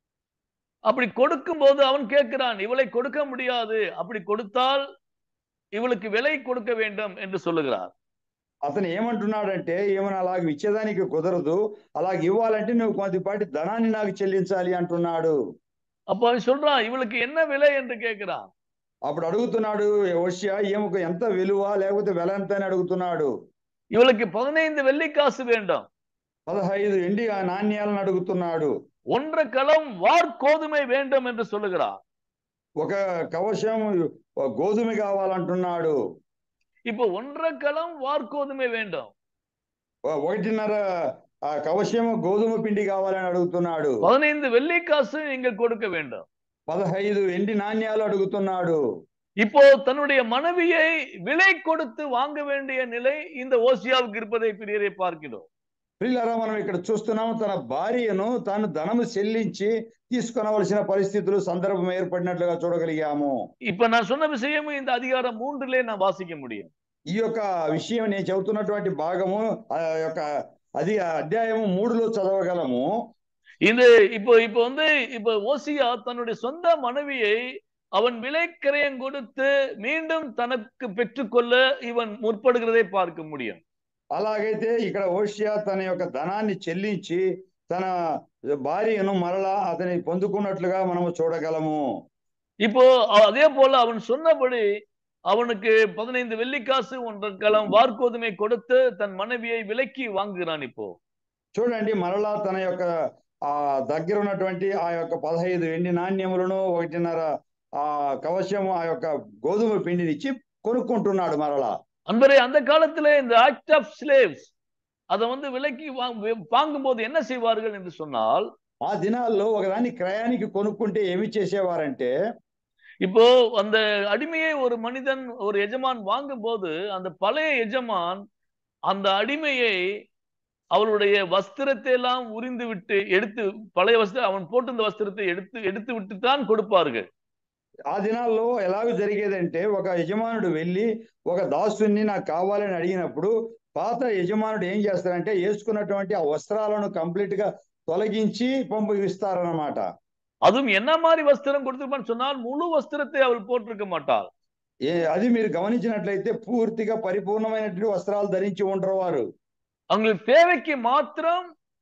அப்படி கொடுக்கும் போது அவன் கேட்கிறான், இவளை கொடுக்க முடியாது, அப்படி கொடுத்தால் இவளுக்கு விலை கொடுக்க வேண்டும் என்று சொல்லுகிறார். అతను ఏమంటున్నాడంటే ఏమన్నా అలాగ ఇచ్చేదానికి కుదరదు, అలాగ ఇవ్వాలంటే నువ్వు కొద్దిపాటి ధనాన్ని నాకు చెల్లించాలి అంటున్నాడు. அப்ப அவன் சொல்றான், இவளுக்கு என்ன விலை என்று கேட்கிறான். అప్పుడు అడుగుతున్నాడు ఓషియా ఈమెకు ఎంత విలువ లేకపోతే వెల ఎంత అని అడుగుతున్నాడు. இவளுக்கு பதினைந்து வெள்ளி காசு வேண்டும். పదహైదు ఎండి నాణ్యాలను అడుగుతున్నాడు. ஒன்றரை களம் வார்கோதுமை வேண்டும் என்று சொல்லுகிறார். ఒక కవచం గోధుమ కావాలంటున్నాడు. இப்போ ஒன்றரை களம் வார்கோதுமை வேண்டும். ఒకటిన్నర కవచం గోధుమ పిండి కావాలని అడుగుతున్నాడు. பதினைந்து வெள்ளி காசு நீங்க கொடுக்க வேண்டும். పదహైదు ఎండి నాణ్యాలు అడుగుతున్నాడు. இப்போ தன்னுடைய மனைவியை விலை கொடுத்து வாங்க வேண்டிய நிலை இந்த ஓசியாவுக்கு இருப்பதை பிரியரை பார்க்கிறோம். ప్రియులారా మనం ఇక్కడ చూస్తున్నాము తన భార్యను తాను ధనము చెల్లించి తీసుకొనవలసిన పరిస్థితులు సందర్భం ఏర్పడినట్లుగా చూడగలిగాము. இப்ப நான் சொன்ன விஷயம் இந்த அதிகாரம் மூன்றிலே நான் வாசிக்க முடியும். ఈ యొక్క విషయం నేను చెబుతున్నటువంటి భాగము ఆ యొక్క అది అధ్యాయము మూడులో చదవగలము. இந்த இப்போ இப்போ வந்து இப்போ ஓசியா தன்னுடைய சொந்த மனைவியை அவன் விலைக்கிரயம் கொடுத்து மீண்டும் தனக்கு பெற்றுக்கொள்ள இவன் முற்படுகிறதை பார்க்க முடியும். అలాగైతే ఇక్కడ ఓషియా తన యొక్క ధనాన్ని చెల్లించి తన భార్యను మరలా అతని పొందుకున్నట్లుగా మనము చూడగలము. இப்போ அதே போல அவன் சொன்னபடி அவனுக்கு பதினைந்து வெள்ளிக்காசு ஒன்றரை களம் வார்கோதுமை கொடுத்து தன் மனைவியை விலைக்கு வாங்குகிறான். இப்போ చూడండి మరలా తన యొక్క ఆ దగ్గర ఉన్నటువంటి ఆ యొక్క పదహైదు వెండి నాణ్యములను ఒకటిన్నర ఆ కవచము ఆ యొక్క గోధుమ పిండిని ఇచ్చి కొనుక్కుంటున్నాడు మరలా. அன்பரே, அந்த காலத்திலே இந்த ஆக்ட் ஆஃப் ஸ்லேவ்ஸ் அதை வந்து விலைக்கு வாங்கும் போது என்ன செய்வார்கள் என்று சொன்னால், ఆ దినాల్లో ఒకదాన్ని క్రయానికి కొనుక్కుంటే ఏమి చేసేవారంటే இப்போ அந்த அடிமையை ஒரு மனிதன் ஒரு எஜமான் வாங்கும் போது அந்த பழைய எஜமான் அந்த அடிமையை அவளுடைய வஸ்திரத்தை எல்லாம் உரிந்து விட்டு எடுத்து பழைய வஸ்திரம் அவன் போட்டிருந்த వస్త్రத்தை எடுத்து எடுத்து விட்டு தான் கொடுப்பார்கள். ఆ దినాల్లో ఎలాగ జరిగేదంటే ఒక యజమానుడు వెళ్ళి ఒక దాసుని నాకు కావాలని అడిగినప్పుడు పాత యజమానుడు ఏం చేస్తారంటే వేసుకున్నటువంటి ఆ వస్త్రాలను కంప్లీట్ గా తొలగించి పంపిస్తారన్నమాట. அதுவும் என்ன மாதிரி வஸ்திரம் கொடுத்திருப்பான்னு சொன்னால் முழு வஸ்திரத்தை அவள் போட்டிருக்க மாட்டாள். అది మీరు గమనించినట్లయితే పూర్తిగా పరిపూర్ణమైనటువంటి వస్త్రాలు ధరించి ఉండరు వారు. அவங்களுக்கு தேவைக்கு மாத்திரம்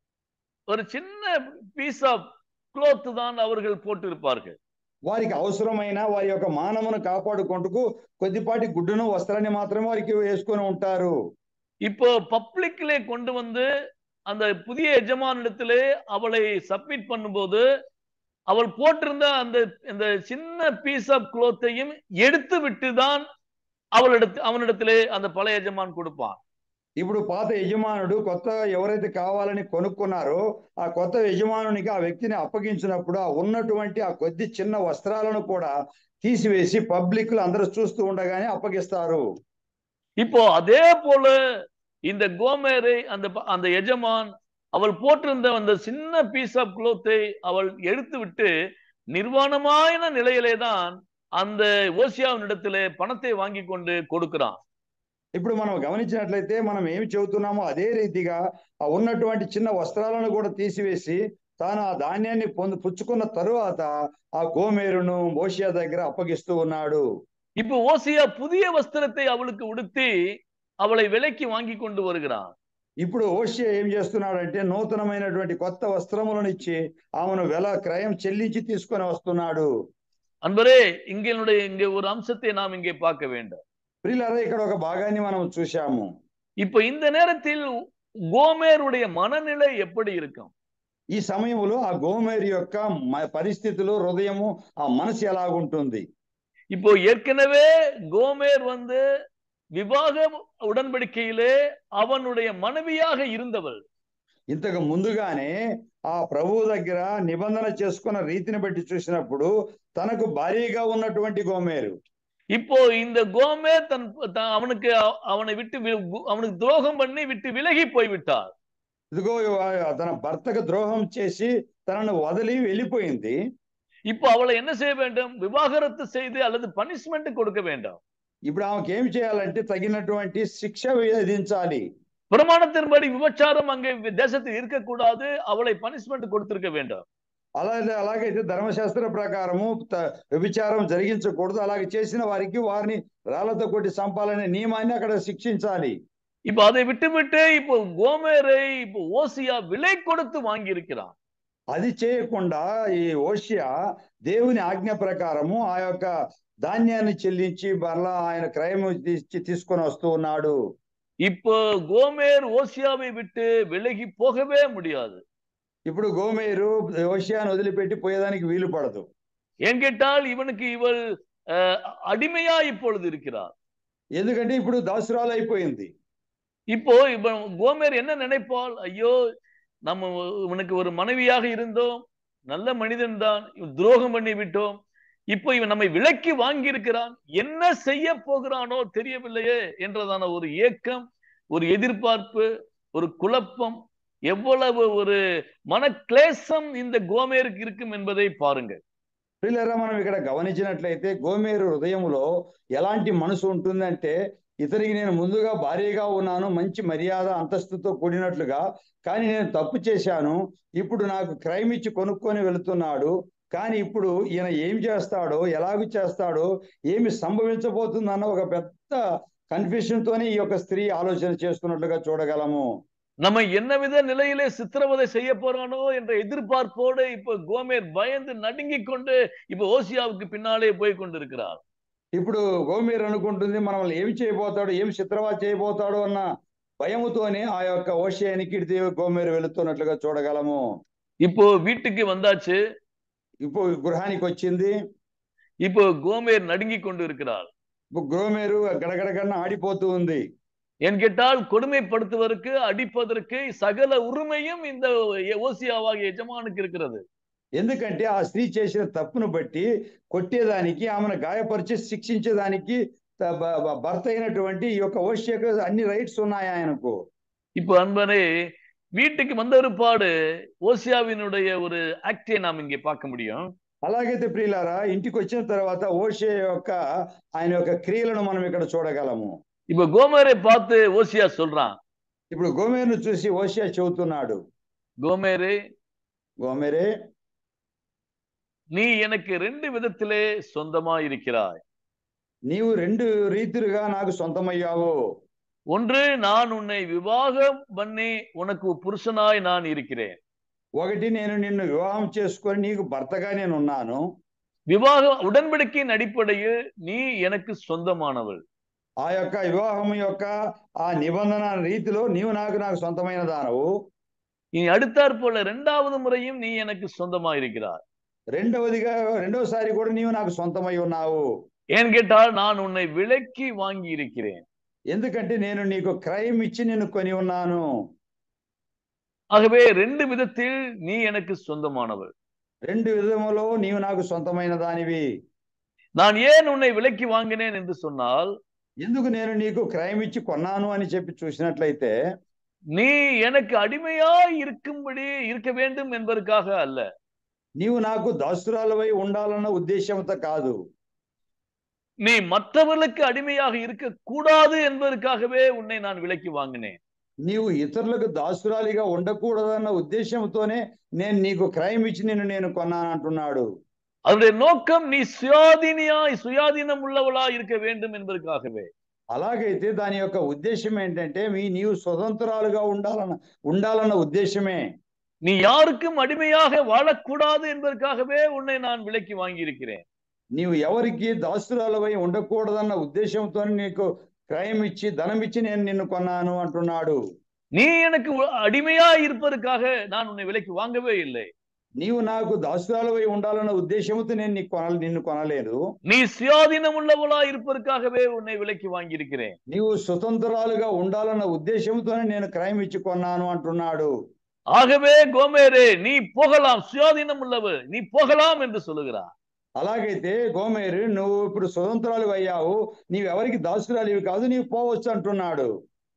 ஒரு சின்ன பீஸ் ஆஃப் క్లాత్ தான் அவர்கள் போட்டிருப்பார்கள். వారికి అవసరమైన వారి యొక్క మానమును కాపాడుకుంటూ కొద్దిపాటి గుడ్డును వస్త్రాన్ని మాత్రమే వారికి వేసుకొని ఉంటారు. இப்போ பப்ளிக்லே கொண்டு வந்து அந்த புதிய எஜமானிடத்திலே அவளை சப்மிட் பண்ணும்போது அவள் போட்டிருந்த அந்த இந்த சின்ன பீஸ் ஆஃப் క్లాத்தையும் எடுத்து விட்டு தான் அவளிடத்து அவனிடத்திலே அந்த பழைய எஜமான் கொடுப்பான். ఇప్పుడు పాత యజమానుడు కొత్త ఎవరైతే కావాలని కొనుక్కున్నారో ఆ కొత్త యజమానునికి ఆ వ్యక్తిని అప్పగించినప్పుడు ఆ ఉన్నటువంటి ఆ కొద్ది చిన్న వస్త్రాలను కూడా తీసివేసి పబ్లిక్ లో అందరూ చూస్తూ ఉండగానే అప్పగిస్తారు. இப்போ அதே போல இந்த கோமேரை அந்த அந்த எஜமான் அவள் போட்டிருந்த அந்த சின்ன பீஸ் ஆஃப் క్లాத்தை அவள் எடுத்து விட்டு நிர்வாணமான நிலையிலே தான் அந்த ஓசியாவினிடத்திலே பணத்தை வாங்கி கொண்டு கொடுக்கிறான். ఇప్పుడు మనం గమనించినట్లయితే మనం ఏమి చెబుతున్నామో అదే రీతిగా ఆ ఉన్నటువంటి చిన్న వస్త్రాలను కూడా తీసివేసి తాను ఆ ధాన్యాన్ని పొందు పుచ్చుకున్న తరువాత ఆ గోమేరును ఓషియా దగ్గర అప్పగిస్తూ ఉన్నాడు. இப்போ ஓசியா புதிய வஸ்திரத்தை அவளுக்கு உடுத்தி அவளை விலைக்கு வாங்கி கொண்டு வருகிறான். ఇప్పుడు ఓషియా ఏం చేస్తున్నాడంటే నూతనమైనటువంటి కొత్త వస్త్రములను ఇచ్చి ఆమెను వెల క్రయం చెల్లించి తీసుకొని వస్తున్నాడు. அன்பரே இங்களுடைய இங்கே ஒரு அம்சத்தை நாம் இங்கே பார்க்க வேண்டும். ప్రియులారా ఇక్కడ ఒక భాగాన్ని మనం చూశాము. இப்போ இந்த நேரத்தில் கோமேருடைய மனநிலை எப்படி இருக்கும்? ఈ సమయంలో ఆ గోమేరు యొక్క పరిస్థితులు హృదయము ఆ మనసు ఎలాగుంటుంది? இப்போ ஏற்கனவே கோமேர் வந்து விவாக உடன்படிக்கையிலே அவனுடைய மனைவியாக இருந்தவள். ఇంతకు ముందుగానే ఆ ప్రభువు దగ్గర నిబంధన చేసుకున్న రీతిని బట్టి చూసినప్పుడు తనకు భారీగా ఉన్నటువంటి గోమేరు இப்போ இந்த கோமேர் தன் அவனுக்கு அவனை விட்டு அவனுக்கு துரோகம் பண்ணி விட்டு விலகி போய்விட்டார். ఇదిగో తన భర్తకు ద్రోహం చేసి తనను వదిలి వెళ్ళిపోయింది. இப்போ அவளை என்ன செய்ய வேண்டும்? விவாகரத்து செய்து அல்லது பனிஷ்மெண்ட் கொடுக்க வேண்டும். ఇప్పుడు ఆమెకి ఏం చేయాలంటే తగినటువంటి శిక్ష విధించాలి. பிரமாணத்தின்படி விபச்சாரம் அங்கே தேசத்தில் இருக்கக்கூடாது, அவளை பனிஷ்மெண்ட் கொடுத்திருக்க வேண்டும். అలాగే అలాగైతే ధర్మశాస్త్ర ప్రకారము వ్యభిచారం జరిగించకూడదు. అలాగే చేసిన వారికి వారిని రాళ్లతో కొట్టి చంపాలనే నియమాన్ని అక్కడ శిక్షించాలి. இப்போ அதை விட்டு விட்டு இப்போ கோமேரை இப்போ ஓசியா விலை கொடுத்து வாங்கி இருக்கிறான். అది చేయకుండా ఈ ఓషియా దేవుని ఆజ్ఞ ప్రకారము ఆ యొక్క ధాన్యాన్ని చెల్లించి మరలా ఆయన క్రయము తీసుకొని వస్తూ ఉన్నాడు. இப்போ கோமேர் ஓசியாவை விட்டு விலகி போகவே முடியாது. ఇప్పుడు గోమేరు ఓషియాను వదిలిపెట్టి పోయేదానికి వీలు పడదు. ఏం கேட்டால் இவனுக்கு இவள் அடிமையா இப்பொழுது இருக்கிறார். ఎందుకంటే ఇప్పుడు దాసురాలు అయిపోయింది. இப்போ இவன் கோமேர் என்ன நினைப்பாள்? ஐயோ, நம்ம இவனுக்கு ஒரு மனைவியாக இருந்தோம், நல்ல மனிதன் தான், துரோகம் பண்ணி விட்டோம், இப்போ இவன் நம்மை விலைக்கு வாங்கி இருக்கிறான், என்ன செய்ய போகிறானோ தெரியவில்லையே என்றதான ஒரு ஏக்கம், ஒரு எதிர்பார்ப்பு, ஒரு குழப்பம், எவ்வளவு ஒரு மன கிளேசம் இந்த கோமேருக்கு இருக்கும் என்பதை பாருங்கள். పిల్లరా మనం ఇక్కడ గమనించినట్లయితే గోమేరు హృదయంలో ఎలాంటి మనసు ఉంటుందంటే, ఇతనికి నేను ముందుగా భారీగా ఉన్నాను, మంచి మర్యాద అంతస్తుతో కూడినట్లుగా, కానీ నేను తప్పు చేశాను, ఇప్పుడు నాకు క్రైమ్ ఇచ్చి కొనుక్కొని వెళుతున్నాడు, కానీ ఇప్పుడు ఈయన ఏం చేస్తాడో, ఎలాగ చేస్తాడో, ఏమి సంభవించబోతుందన్న ఒక పెద్ద కన్ఫ్యూషన్ తోనే ఈ యొక్క స్త్రీ ఆలోచన చేస్తున్నట్లుగా చూడగలము. நம்ம என்னவித நிலையிலே சித்திரவதை செய்ய போறானோ என்ற எதிர்பார்ப்போடு இப்ப கோமேர் பயந்து நடுங்கிக் கொண்டு இப்ப ஓசியாவுக்கு பின்னாலே போய் கொண்டிருக்கிறார். ఇప్పుడు గోమేరు అనుకుంటుంది మనల్ని ఏమి చేయబోతాడు, ఏమి చిత్రవా చేయబోతాడు అన్న భయముతోనే ఆ యొక్క ఓషియానికి గోమేరు వెళుతున్నట్లుగా చూడగలము. இப்போ வீட்டுக்கு வந்தாச்சு, இப்போ గృహానికి వచ్చింది, இப்போ கோமேர் நடுங்கிக் கொண்டு இருக்கிறார். గోమేరు గడగడగన్న ఆడిపోతూ ఉంది. ஏன் கேட்டால் கொடுமைப்படுத்துவதற்கு, அடிப்பதற்கு சகல உரிமையும் இந்த ஓசியாவாகிய எஜமானுக்கு இருக்கிறது. ఎందుకంటే ఆ స్త్రీ చేసిన తప్పును బట్టి కొట్టేదానికి, ఆమెను గాయపరిచి శిక్షించేదానికి భర్త అయినటువంటి ఈ యొక్క ఓషియాకు అన్ని రైట్స్ ఉన్నాయి ఆయనకు. இப்போ அன்பனே வீட்டுக்கு வந்த ஒரு பாடு ஓசியாவினுடைய ஒரு ஆக்டை நாம் இங்கே பார்க்க முடியும். అలాగైతే ప్రియులారా, ఇంటికి వచ్చిన తర్వాత ఓషియా యొక్క ఆయన యొక్క క్రియలను మనం ఇక్కడ చూడగలము. இப்போ கோமேரை பார்த்து ஓசியா சொல்றான். ఇప్పుడు గోమేరును చూసి ఓషియా చెబుతున్నాడు, கோமேரே గోమేరే நீ எனக்கு ரெண்டு விதத்திலே சொந்தமா இருக்கிறாய். నీవు రెండు రీతిలుగా నాకు సొంతమయ్యావు. ஒன்று, நான் உன்னை விவாகம் பண்ணி உனக்கு புருஷனாய் நான் இருக்கிறேன். ఒకటి, నేను నిన్ను వివాహం చేసుకొని నీకు భర్తగా నేను ఉన్నాను. விவாக உடன்படிக்கையின் அடிப்படையில் நீ எனக்கு சொந்தமானவள். ఆ యొక్క వివాహం యొక్క ఆ నిబంధన రీతిలో నీవు నాకు నాకు సొంతమైన దానవు. இனி அடுத்தாற் போல இரண்டாவது முறையும் நீ எனக்கு சொந்தமா இருக்கிறாய். రెండవదిగా రెండోసారి కూడా నీవు నాకు సొంతమై ఉన్నావు. ஏன் கேட்டால் நான் உன்னை விலைக்கு வாங்கி இருக்கிறேன். ఎందుకంటే నేను నీకు క్రయం ఇచ్చి నిన్ను కొని ఉన్నాను. ஆகவே ரெண்டு விதத்தில் நீ எனக்கு சொந்தமானவள். రెండు విధములో నీవు నాకు సొంతమైన దానివి. நான் ஏன் உன்னை விலைக்கு வாங்கினேன் என்று சொன்னால், ఎందుకు నేను నీకు క్రయం ఇచ్చి కొన్నాను అని చెప్పి చూసినట్లయితే, நீ எனக்கு அடிமையாய் இருக்கும்படி இருக்க வேண்டும் என்பதற்காக அல்ல. నీవు నాకు దాసురాలవై ఉండాలన్న ఉద్దేశంతో కాదు. நீ మற்றவர்களுக்கு అడిமையாக இருக்க கூடாது என்பதற்காகவே உன்னை நான் விலைக்கு வாங்கினேன். నీవు ఇతరులకు దాసురాలిగా ఉండకూడదన్న ఉద్దేశంతోనే నేను నీకు క్రయం ఇచ్చి నిన్ను నేను కొన్నాను అంటున్నాడు. அதனுடைய நோக்கம் நீ சுயாதீனியாய் சுயாதீனம் உள்ளவளாய் இருக்க வேண்டும் என்பதற்காகவே. అలాగైతే దాని యొక్క ఉద్దేశం ఏంటంటే మీ నీవు స్వతంత్రాలుగా ఉండాలన్న ఉండాలన్న ఉద్దేశమే. நீ யாருக்கும் அடிமையாக வாழக்கூடாது என்பதற்காகவே உன்னை நான் விலைக்கு வாங்கி இருக்கிறேன். నీవు ఎవరికి దాసురాలవై ఉండకూడదన్న ఉద్దేశంతో నీకు క్రయం ఇచ్చి ధనం ఇచ్చి నేను నిన్ను కొన్నాను అంటున్నాడు. நீ எனக்கு அடிமையாய் இருப்பதற்காக நான் உன்னை விலைக்கு வாங்கவே இல்லை. నీవు నాకు దాసురాలవై ఉండాలన్న ఉద్దేశంతో నేను నీకు కొన నిన్ను కొనలేదు. நீ சுயாதீனம் உள்ளவளாய் இருப்பதற்காகவே உன்னை விலைக்கு வாங்கி இருக்கிறேன். నీవు స్వతంత్రాలుగా ఉండాలన్న ఉద్దేశంతోనే నేను క్రయం ఇచ్చి కొన్నాను అంటున్నాడు. ஆகவே கோமேரே நீ போகலாம், சுயாதீனம் உள்ளவள் நீ போகலாம் என்று சொல்லுகிறார். అలాగైతే గోమేరు, నువ్వు ఇప్పుడు స్వతంత్రాలు అయ్యావు, నీవు ఎవరికి దాసురాలివి కాదు, నీవు పోవచ్చు అంటున్నాడు.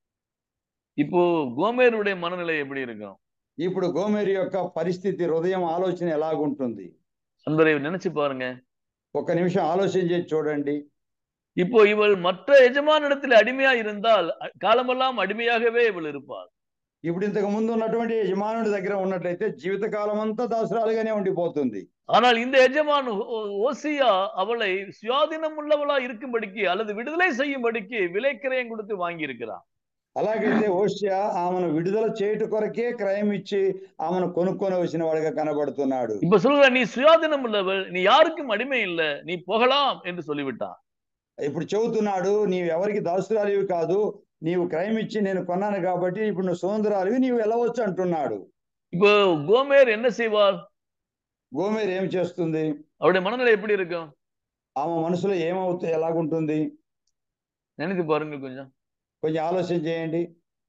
இப்போ கோமேருடைய மனநிலை எப்படி இருக்கும்? ఇప్పుడు గోమేరు యొక్క పరిస్థితి, హృదయం, ఆలోచన ఎలాగుంటుంది? அன்பரை நினைச்சு பாருங்க. ఒక నిమిషం ఆలోచన చేసి చూడండి. இப்போ இவள் மற்ற எஜமானிடத்தில் அடிமையா இருந்தால் காலமெல்லாம் அடிமையாகவே இவள் இருப்பாள். ఇప్పుడు ఇంతకు ముందు ఉన్నటువంటి యజమానుడి దగ్గర ఉన్నట్లయితే జీవితకాలం అంతా దాసురాలుగానే ఉండిపోతుంది. ஆனால் இந்த எஜமான் ஓசியா அவளை சுயாதீனம் உள்ளவளா இருக்கும்படிக்கு அல்லது விடுதலை செய்யும்படிக்கு விலைக்கிரயம் கொடுத்து வாங்கி இருக்கிறான். అలాగైతే ఓషియా ఆమెను విడుదల చేయుట కొరకే క్రయం ఇచ్చి ఆమెను కొనుక్కొని వచ్చిన వాడిగా కనబడుతున్నాడు. இப்ப சொல்ற, நீ சுயாதீனம் உள்ளவள், நீ யாருக்கும் அடிமை இல்ல, நீ போகலாம் என்று சொல்லிவிட்டான். ఇప్పుడు చెబుతున్నాడు, నీవు ఎవరికి దాసురాలివి కాదు, నీవు క్రయం ఇచ్చి నేను కొన్నాను కాబట్టి ఇప్పుడు నువ్వు సుందరాలివి, నీవు వెళ్ళవచ్చు అంటున్నాడు. இப்போ கோமேர் என்ன செய்வார்? గోమేరు ఏం చేస్తుంది? அவருடைய மனநிலை எப்படி இருக்கும்? ఆమె మనసులో ఏమవుతుంది, ఎలాగుంటుంది? நினைத்து பாருங்க கொஞ்சம். కొంచెం ఆలోచన చేయండి.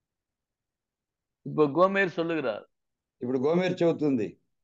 இப்போ கோமேர் சொல்லுகிறார், ఇప్పుడు గోమేరు చెబుతుంది,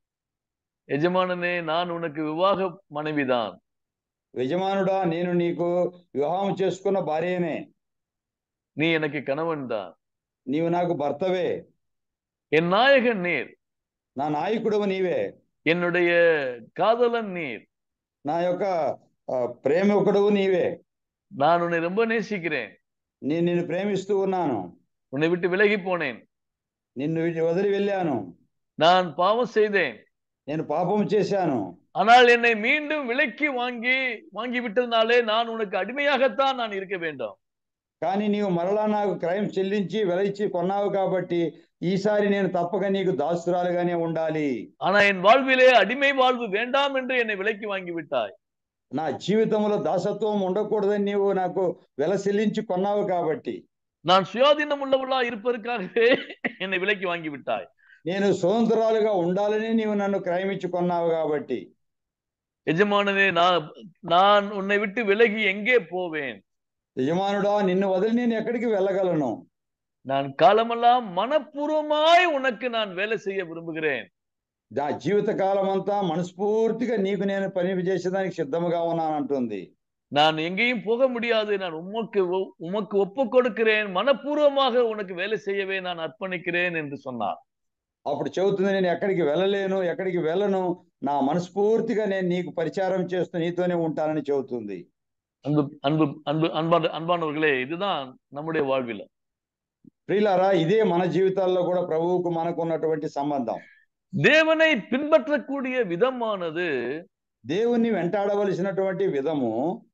எஜமானனே நான் உனக்கு விவாக மனைவிதான். యజమానుడా, నేను నీకు వివాహం చేసుకున్న భార్యనే. நீ எனக்கு கணவன் தான். నీవు నాకు భర్తవే. என் நாயகன் நீர். నా నాయకుడవు నీవే. என்னுடைய காதலன் நீர். నా యొక్క ప్రేమికుడవు నీవే. நான் உன்னை ரொம்ப நேசிக்கிறேன். నేను నిన్ను ప్రేమిస్తూ ఉన్నాను. உன்னை விட்டு விலகி போனேன். నిన్ను వదిలి వెళ్ళాను. நான் பாவம் செய்தேன். నేను పాపం చేశాను. ஆனால் என்னை மீண்டும் விலைக்கு வாங்கி வாங்கி விட்டதுனாலே நான் உனக்கு அடிமையாகத்தான் நான் இருக்க வேண்டும். కానీ నీవు మరలా నాకు క్రయం చెల్లించి వెలయిచ్చి కొన్నావు కాబట్టి ఈసారి నేను తప్పక నీకు దాసురాలుగానే ఉండాలి. ஆனா என் வாழ்விலே அடிமை வாழ்வு வேண்டாம் என்று என்னை விலைக்கு வாங்கி விட்டாய். నా జీవితంలో దాసత్వం ఉండకూడదని నీవు నాకు వెల చెల్లించి కొన్నావు కాబట్టి, நான் சுயாதீனம் உள்ளவளா இருப்பதற்காகவே என்னை விலைக்கு வாங்கி விட்டாய். నేను స్వతంత్రాలుగా ఉండాలని నీవు నన్ను క్రయం ఇచ్చి కొన్నావు కాబట్టి, எஜமானனே நான் நான் உன்னை விட்டு விலகி எங்கே போவேன்? యజమానుడా, నిన్ను వదిలి నేను ఎక్కడికి వెళ్ళగలను? நான் காலமெல்லாம் மனப்பூர்வமாய் உனக்கு நான் வேலை செய்ய விரும்புகிறேன். దా జీవిత కాలం అంతా మనస్ఫూర్తిగా నీకు నేను పని చేసేదానికి సిద్ధముగా ఉన్నాను అంటుంది. நான் எங்கேயும் போக முடியாது, நான் உமக்கு ஒ- உமக்கு ஒப்பு கொடுக்கிறேன், மனப்பூர்வமாக உனக்கு வேலை செய்யவே நான் அர்ப்பணிக்கிறேன் என்று சொன்னார். అప్పుడు చెబుతుంది, నేను ఎక్కడికి వెళ్ళలేను, ఎక్కడికి వెళ్ళను, నా మనస్ఫూర్తిగా నేను నీకు పరిచారం చేస్తూ నీతోనే ఉంటానని చెబుతుంది. அன்பு அன்பு அன்பு அன்பான அன்பானவர்களே, இதுதான் நம்முடைய வாழ்வில். ప్రియులారా, ఇదే మన జీవితాల్లో కూడా ప్రభువుకు మనకు ఉన్నటువంటి సంబంధం. தேவனை பின்பற்றக்கூடிய விதமானது దేవుణ్ణి వెంటాడవలసినటువంటి విధము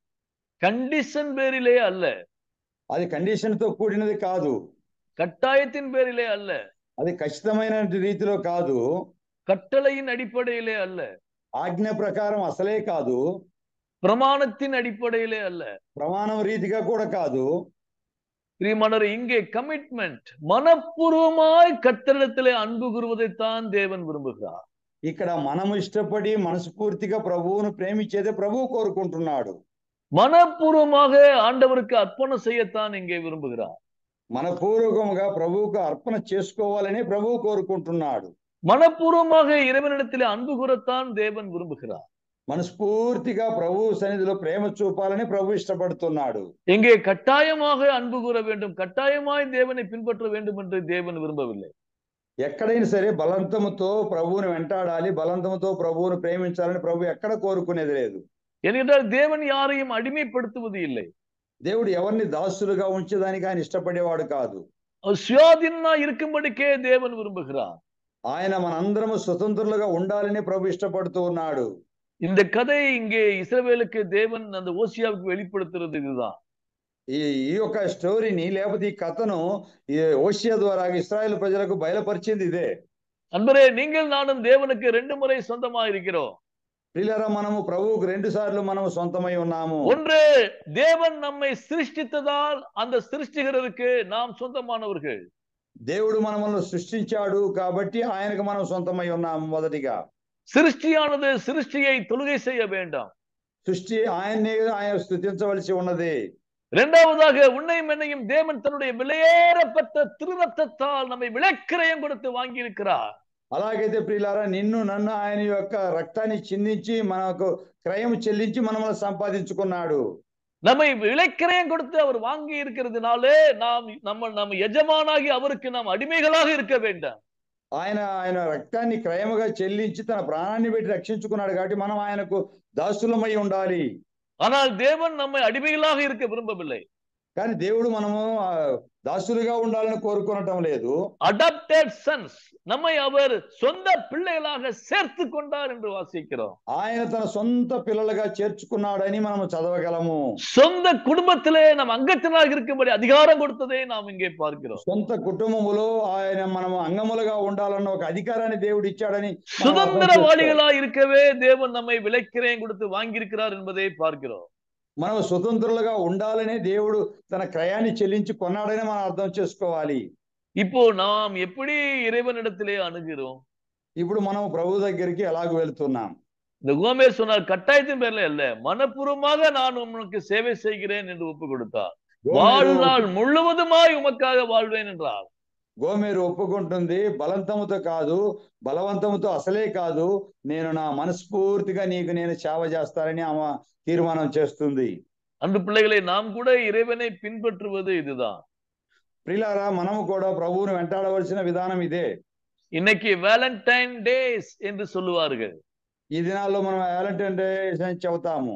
கண்டிஷன் பேரிலே அல்ல, అది కండిషన్ తో కూడినది కాదు, கட்டாயத்தின் பேரிலே அல்ல, అది ఖచ్చితమైన రీతిలో కాదు, கட்டளையின் அடிப்படையிலே அல்ல, ఆజ్ఞ ప్రకారం అసలే కాదు, பிரமாணத்தின் அடிப்படையிலே அல்ல. ప్రమాణం రీతిగా కూడా కాదు. பிரியமானவரே, இங்கே கமிட்மெண்ட், மனப்பூர்வமாய் கர்த்தரிடத்திலே அன்பு கூறுவதைத்தான் தேவன் விரும்புகிறார். ఇక్కడ మనము ఇష్టపడి మనస్ఫూర్తిగా ప్రభువును ప్రేమించేదే ప్రభువు కోరుకుంటున్నాడు. மனப்பூர்வமாக ஆண்டவருக்கு அர்ப்பணம் செய்யத்தான் இங்கே விரும்புகிறார். మనపూర్వకంగా ప్రభువుకు అర్పణ చేసుకోవాలని ప్రభువు కోరుకుంటున్నాడు. மனப்பூர்வமாக இறைவனிடத்திலே அன்பு கூறத்தான் தேவன் விரும்புகிறார். మనస్ఫూర్తిగా ప్రభువు సన్నిధిలో ప్రేమ చూపాలని ప్రభు ఇష్టపడుతున్నాడు. இங்கே கட்டாயமாக அன்பு கூற வேண்டும், கட்டாயமாய் தேவனை பின்பற்ற வேண்டும் என்று தேவன் விரும்பவில்லை. ఎక్కడైనా సరే బలవంతముతో ప్రభువును వెంటాడాలి, బలవంతముతో ప్రభువును ప్రేమించాలని ప్రభు ఎక్కడ కోరుకునేది లేదు. ஏனென்றால் தேவன் யாரையும் அடிமைப்படுத்துவது இல்லை. దేవుడు ఎవరిని దాసులుగా ఉంచేదానికి ఆయన ఇష్టపడేవాడు కాదు. அவர் சுயாதீனமா இருக்கும்படிக்கே தேவன் விரும்புகிறார். ఆయన మనందరము స్వతంత్రులుగా ఉండాలని ప్రభు ఇష్టపడుతూ ఉన్నాడు. இந்த கதை இங்கே இஸ்ரவேலுக்கு தேவன் அந்த ஓசியாவுக்கு வெளிப்படுத்துறது இதுதான். ఈ ఈ యొక్క స్టోరీని లేకపోతే ఈ కథను ఈ ఓషియా ద్వారా ఇశ్రాయేలు ప్రజలకు బయలుపరిచింది ఇదే. அன்பரே, நீங்கள் நானும் தேவனுக்கு ரெண்டு முறை சொந்தமா இருக்கிறோம். ప్రియులారా, మనము ప్రభువుకు రెండు సార్లు మనము సొంతమై ఉన్నాము. ஒன்று, தேவன் நம்மை சிருஷ்டித்ததால் அந்த சிருஷ்டிகருக்கு நாம் சொந்தமானவர்கள். దేవుడు మనల్ని సృష్టించాడు కాబట్టి ఆయనకు మనం సొంతమై ఉన్నాము. మొదటిగా சிருஷ்டியானது சிருஷ்டியை தொழுகை செய்ய வேண்டாம். సృష్టి ఆయన్నే ఆయన స్తుతించవలసి ఉన్నది. இரண்டாவதாக, உன்னையும் என்னையும் தேவன் தன்னுடைய விலையேறப்பட்ட திருரத்தத்தால் நம்மை விலைக்கிரயம் கொடுத்து வாங்கி இருக்கிறார். అలాగైతే ప్రియులారా, నిన్ను నన్ను ఆయన యొక్క రక్తాన్ని చిందించి మనకు క్రయం చెల్లించి మనల్ని సంపాదించుకున్నాడు. நம்மை விலைக்கிரயம் கொடுத்து அவர் வாங்கி இருக்கிறதுனாலே நாம் நம்ம நம்ம எஜமானாகி அவருக்கு நாம் அடிமைகளாக இருக்க வேண்டாம். ఆయన ఆయన రక్తాన్ని క్రయముగా చెల్లించి తన ప్రాణాన్ని పెట్టి రక్షించుకున్నాడు కాబట్టి మనం ఆయనకు దాసులమై ఉండాలి. ஆனால் தேவன் நம்மை அடிமைகளாக இருக்க விரும்பவில்லை. కానీ దేవుడు మనము దాసులుగా ఉండాలని కోరుకోవటం లేదు. அடாப்டட் சன்ஸ், நம்மை அவர் சொந்த பிள்ளைகளாக சேர்த்து கொண்டார் என்று வாசிக்கிறோம். ఆయన తన సొంత పిల్లలుగా చేర్చుకున్నాడని మనము చదవగలము. சொந்த குடும்பத்திலே நம் அங்கத்தினராக இருக்கும்படி அதிகாரம் கொடுத்ததை நாம் இங்கே பார்க்கிறோம். సొంత కుటుంబములో ఆయన మనము అంగములుగా ఉండాలన్న ఒక అధికారాన్ని దేవుడు ఇచ్చాడని சுதந்திரவாளிகளா இருக்கவே தேவன் நம்மை விலைக்கிரயம் கொடுத்து வாங்கியிருக்கிறார் என்பதை பார்க்கிறோம். మనం స్వతంత్రులుగా ఉండాలనే దేవుడు తన క్రయాన్ని చెల్లించి కొన్నాడని మనం అర్థం చేసుకోవాలి. இப்போ நாம் எப்படி இறைவனிடத்திலே அணுகிறோம்? ఇప్పుడు మనం ప్రభు దగ్గరికి ఎలాగ వెళ్తున్నాం? இந்த கோமேர் சொன்னார், கட்டாயத்தின் பேர்ல இல்ல, மனப்பூர்வமாக நான் உனக்கு சேவை செய்கிறேன் என்று ஒப்பு கொடுத்தார். வாழ்நாள் முழுவதுமாய் உமக்காக வாழ்வேன் என்றார். గోమేరు ఒప్పుకుంటుంది, బలవంతముతో కాదు, బలవంతముతో అసలే కాదు, నేను నా మనస్ఫూర్తిగా నీకు నేను సేవ చేస్తానని ఆమె తీర్మానం చేస్తుంది. அன்பு பிள்ளைகளை, நாம் கூட இறைவனை பின்பற்றுவது இதுதான். ప్రియులారా, మనము కూడా ప్రభువును వెంటాడవలసిన విధానం ఇదే. இன்னைக்கு வேலண்டைன் டேஸ் என்று சொல்லுவார்கள். ఈ దినాల్లో మనం వ్యాలంటైన్ డేస్ అని చెబుతాము.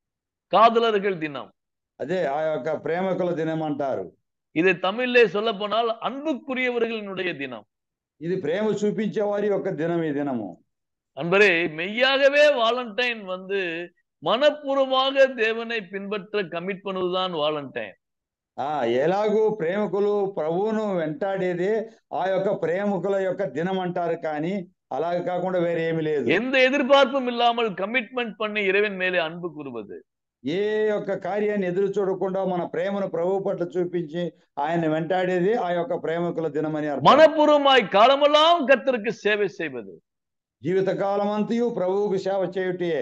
காதலர்கள் தினம், అదే ఆ యొక్క ప్రేమికుల దినం అంటారు. இதை தமிழிலே சொல்ல போனால் அன்புக்குரியவர்களினுடைய தினம். ఇది ప్రేమ చూపించే వారి యొక్క దినం ఈ దినము. அன்பரே, மெய்யாகவே வாலண்டைன் வந்து மனப்பூர்வமாக தேவனை பின்பற்ற கமிட் பண்ணுவதுதான் வாலண்டைன். ఆ ఎలాగూ ప్రేమికులు ప్రభువును వెంటాడేదే ఆ యొక్క ప్రేమికుల యొక్క దినం అంటారు, కానీ అలాగే కాకుండా వేరే ఏమి లేదు. எந்த எதிர்பார்ப்பும் இல்லாமல் கமிட்மெண்ட் பண்ணி இறைவன் மேலே அன்பு கூறுவது, ఏ యొక్క కార్యాన్ని ఎదురు చూడకుండా మన ప్రేమను ప్రభువు పట్ల చూపించి ఆయన వెంటాడేది ఆ యొక్క ప్రేమికుల దినం అని అర్థం. மனப்பூர்வமாய் காலமெல்லாம் கர்த்தருக்கு சேவை செய்வது, జీవిత కాలం అంతయు ప్రభువుకు సేవ చేయుటే.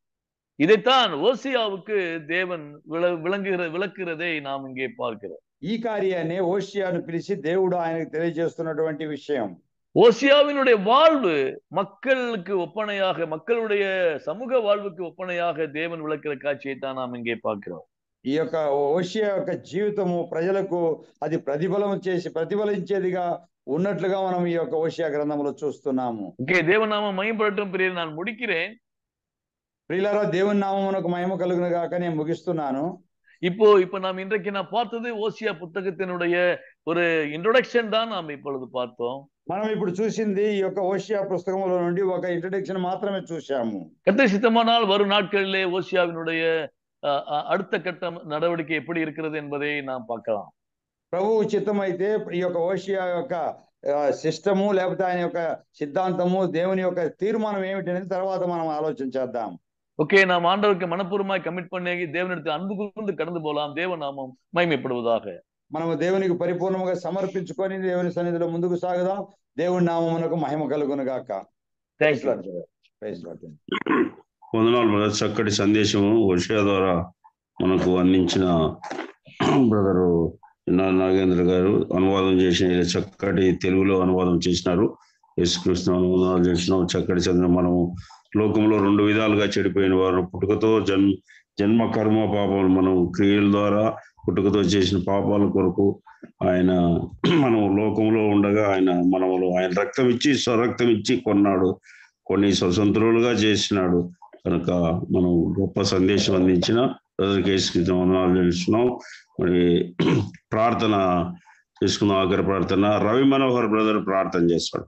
இதைத்தான் ஓசியாவுக்கு தேவன் விளங்குகிற விளக்குகிறதை நாம் இங்கே பார்க்கிறோம். ఈ కార్యాన్ని ఓషియాను పిలిచి దేవుడు ఆయనకు తెలియజేస్తున్నటువంటి విషయం. ஓசியாவினுடைய வாழ்வு மக்களுக்கு ஒப்பனையாக, மக்களுடைய சமூக வாழ்வுக்கு ஒப்பனையாக தேவன் விளக்கிற காட்சியை தான் நாம் இங்கே பார்க்கிறோம். ఈ యొక్క ఓషియా యొక్క జీవితము ప్రజలకు అది ప్రతిఫలం చేసి ప్రతిఫలించేదిగా ఉన్నట్లుగా మనం ఈ యొక్క ఓషియా గ్రంథంలో చూస్తున్నాము. ఓకే, దేవనామం మహిమపడటం ప్రియులు, నేను ముడిக்கிறேன். ప్రియులారా, దేవుని నామమునకు మహిమ కలుగును గాక. నేను ముగిస్తున్నాను. இப்போ இப்ப நாம் இன்றைக்கு நான் பார்த்தது ஓசியா புத்தகத்தினுடைய ஒரு ఇంట్రొడక్షన్ தான் நாம் இப்பொழுது பார்த்தோம். మనం ఇప్పుడు చూసింది ఈ యొక్క ఓషియా పుస్తకంలో నుండి ఒక ఇంట్రడక్షన్ మాత్రమే చూశాము. கர்த்தர் சித்தமானால் வரும் நாட்களிலே ஓசியாவினுடைய அடுத்த கட்ட நடவடிக்கை எப்படி இருக்கிறது என்பதை நாம் பார்க்கலாம். ప్రభువు చిత్తమైతే ఈ యొక్క ఓషియా యొక్క సిస్టము లేకపోతే ఆయన యొక్క సిద్ధాంతము దేవుని యొక్క తీర్మానం ఏమిటి అనేది తర్వాత మనం ఆలోచన చేద్దాం. ஓகே, நாம் ஆண்டவருக்கு மனப்பூர்வமாய் கமிட் பண்ணி தேவனிடத்தில் அன்பு கூர்ந்து கடந்து போலாம். தேவநாமம் மகிமைப்படுவதாக. మనము దేవునికి పరిపూర్ణంగా సమర్పించుకొని దేవుని సన్నిధిలో ముందుకు సాగుదాం. దేవుని నామమునకు మహిమ కలుగును గాక. వందనాలు బ్రదర్. చక్కటి సందేశము వర్ష ద్వారా మనకు అందించిన బ్రదరు నాగేంద్ర గారు అనువాదం చేసిన చక్కటి తెలుగులో అనువాదం చేసినారు. యేసుకృష్ణ అనువాదాలు చేసినాం. చక్కటి చదివిన మనము లోకంలో రెండు విధాలుగా చెడిపోయిన వారు, పుట్టుకతో జన్మ జన్మ కర్మ పాపాలు, మనం క్రియల ద్వారా పుట్టుకతో చేసిన పాపాల కొరకు ఆయన మనం లోకంలో ఉండగా ఆయన మనములు ఆయన రక్తం ఇచ్చి స్వరక్తం ఇచ్చి కొన్నాడు, కొన్ని స్వతంత్రులుగా చేసినాడు. కనుక మనం గొప్ప సందేశం అందించిన బ్రదర్ యేసుకృష్ణ వందనాలు తెలుస్తున్నాం. మరి ప్రార్థన చేసుకున్న ఆఖరి ప్రార్థన రవి మనోహర్ బ్రదర్ ప్రార్థన చేస్తాడు.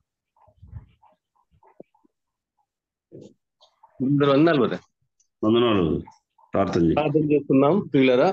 వందనాలు బ్రదర్. వందనాలు. ప్రార్థన ప్రార్థన చేస్తున్నాం. ప్రియులరా,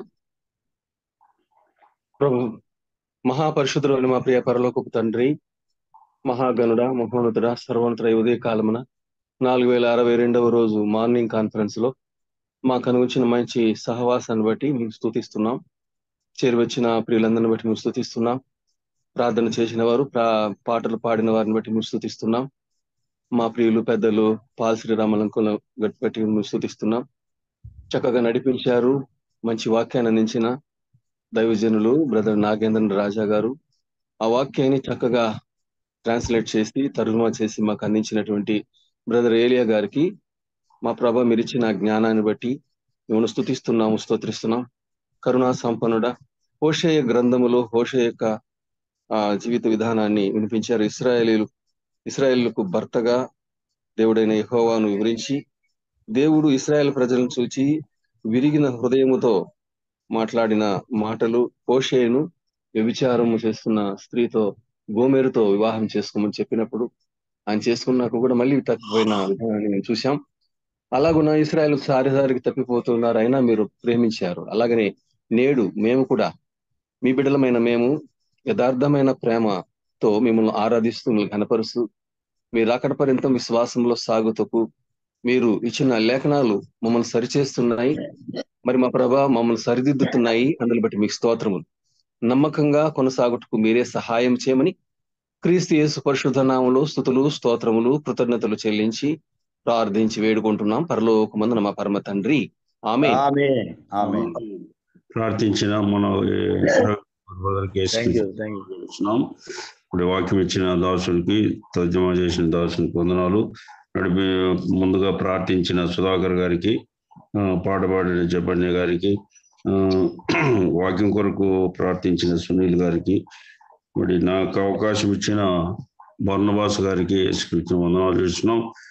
ప్రభు మహాపరిశుద్ధుడైన మా ప్రియ పరలోకపు తండ్రి, మహాగణుడ, మహోన్నతుడ, సర్వోన్నతుడ, ఉదయ కాలమున నాలుగు వేల అరవై రెండవ రోజు మార్నింగ్ కాన్ఫరెన్స్ లో మాకు అనుగుచిన మంచి సహవాసాన్ని బట్టి మీకు స్తుతిస్తున్నాం. చేరువచ్చిన ప్రియులందరిని బట్టి మేము స్తుతిస్తున్నాం. ప్రార్థన చేసిన వారు, పాటలు పాడిన వారిని బట్టి మేము స్తుతిస్తున్నాం. మా ప్రియులు పెద్దలు పాల్ శ్రీరామలంకులను బట్టి మేము స్తుతిస్తున్నాం. చక్కగా నడిపించారు. మంచి వాక్యాన్ని అందించిన దైవజనులు బ్రదర్ నాగేంద్ర రాజా గారు ఆ వాక్యాన్ని చక్కగా ట్రాన్స్లేట్ చేసి తర్జుమా చేసి మాకు అందించినటువంటి బ్రదర్ ఏలియా గారికి మా ప్రభ మీరు ఇచ్చిన జ్ఞానాన్ని బట్టి మేము స్తుతిస్తున్నాము, స్తోత్రిస్తున్నాం. కరుణా సంపన్నుడ, హోషేయ గ్రంథములో హోషేయ యొక్క ఆ జీవిత విధానాన్ని వినిపించారు. ఇశ్రాయేలీలు ఇశ్రాయేలుకు భర్తగా దేవుడైన యెహోవాను వివరించి, దేవుడు ఇశ్రాయేల్ ప్రజలను చూచి విరిగిన హృదయముతో మాట్లాడిన మాటలు, హోషేయను వ్యభిచారము చేస్తున్న స్త్రీతో గోమెరుతో వివాహం చేసుకోమని చెప్పినప్పుడు ఆయన చేసుకున్నాక కూడా మళ్ళీ తప్పిపోయిన విధానాన్ని మేము చూసాం. అలాగున్న ఇశ్రాయేల్ సారిసారికి తప్పిపోతున్నారు, అయినా మీరు ప్రేమించారు. అలాగనే నేడు మేము కూడా మీ బిడ్డలమైన మేము యథార్థమైన ప్రేమతో మిమ్మల్ని ఆరాధిస్తూ మిమ్మల్ని కనపరుస్తూ మీరు అక్కడ పర్యంతం విశ్వాసంలో సాగుతూ మీరు ఇచ్చిన లేఖనాలు మమ్మల్ని సరిచేస్తున్నాయి. మరి మా ప్రభా మమ్మల్ని సరిదిద్దుతున్నాయి. అందులో బట్టి మీకు స్తోత్రములు. నమ్మకంగా కొనసాగుటకు మీరే సహాయం చేయమని క్రీస్తు యేసు పరిశుద్ధ నామములో స్తుతులు, స్తోత్రములు, కృతజ్ఞతలు చెల్లించి ప్రార్థించి వేడుకుంటున్నాం. పరలోకమందున మా పరమ తండ్రి, ఆమేన్. ప్రార్థించిన మన ఇప్పుడు వాక్యం ఇచ్చిన దాసుడికి, తర్జుమా చేసిన దాసునికి వందనాలు. నడిపి ముందుగా ప్రార్థించిన సుధాకర్ గారికి, పాట పాడిన జపన్య గారికి, వాక్యం కొరకు ప్రార్థించిన సునీల్ గారికి, మరి నాకు అవకాశం ఇచ్చిన బర్నబాస్ గారికి యేసుకృష్ణ వందనాలు చేస్తున్నాం.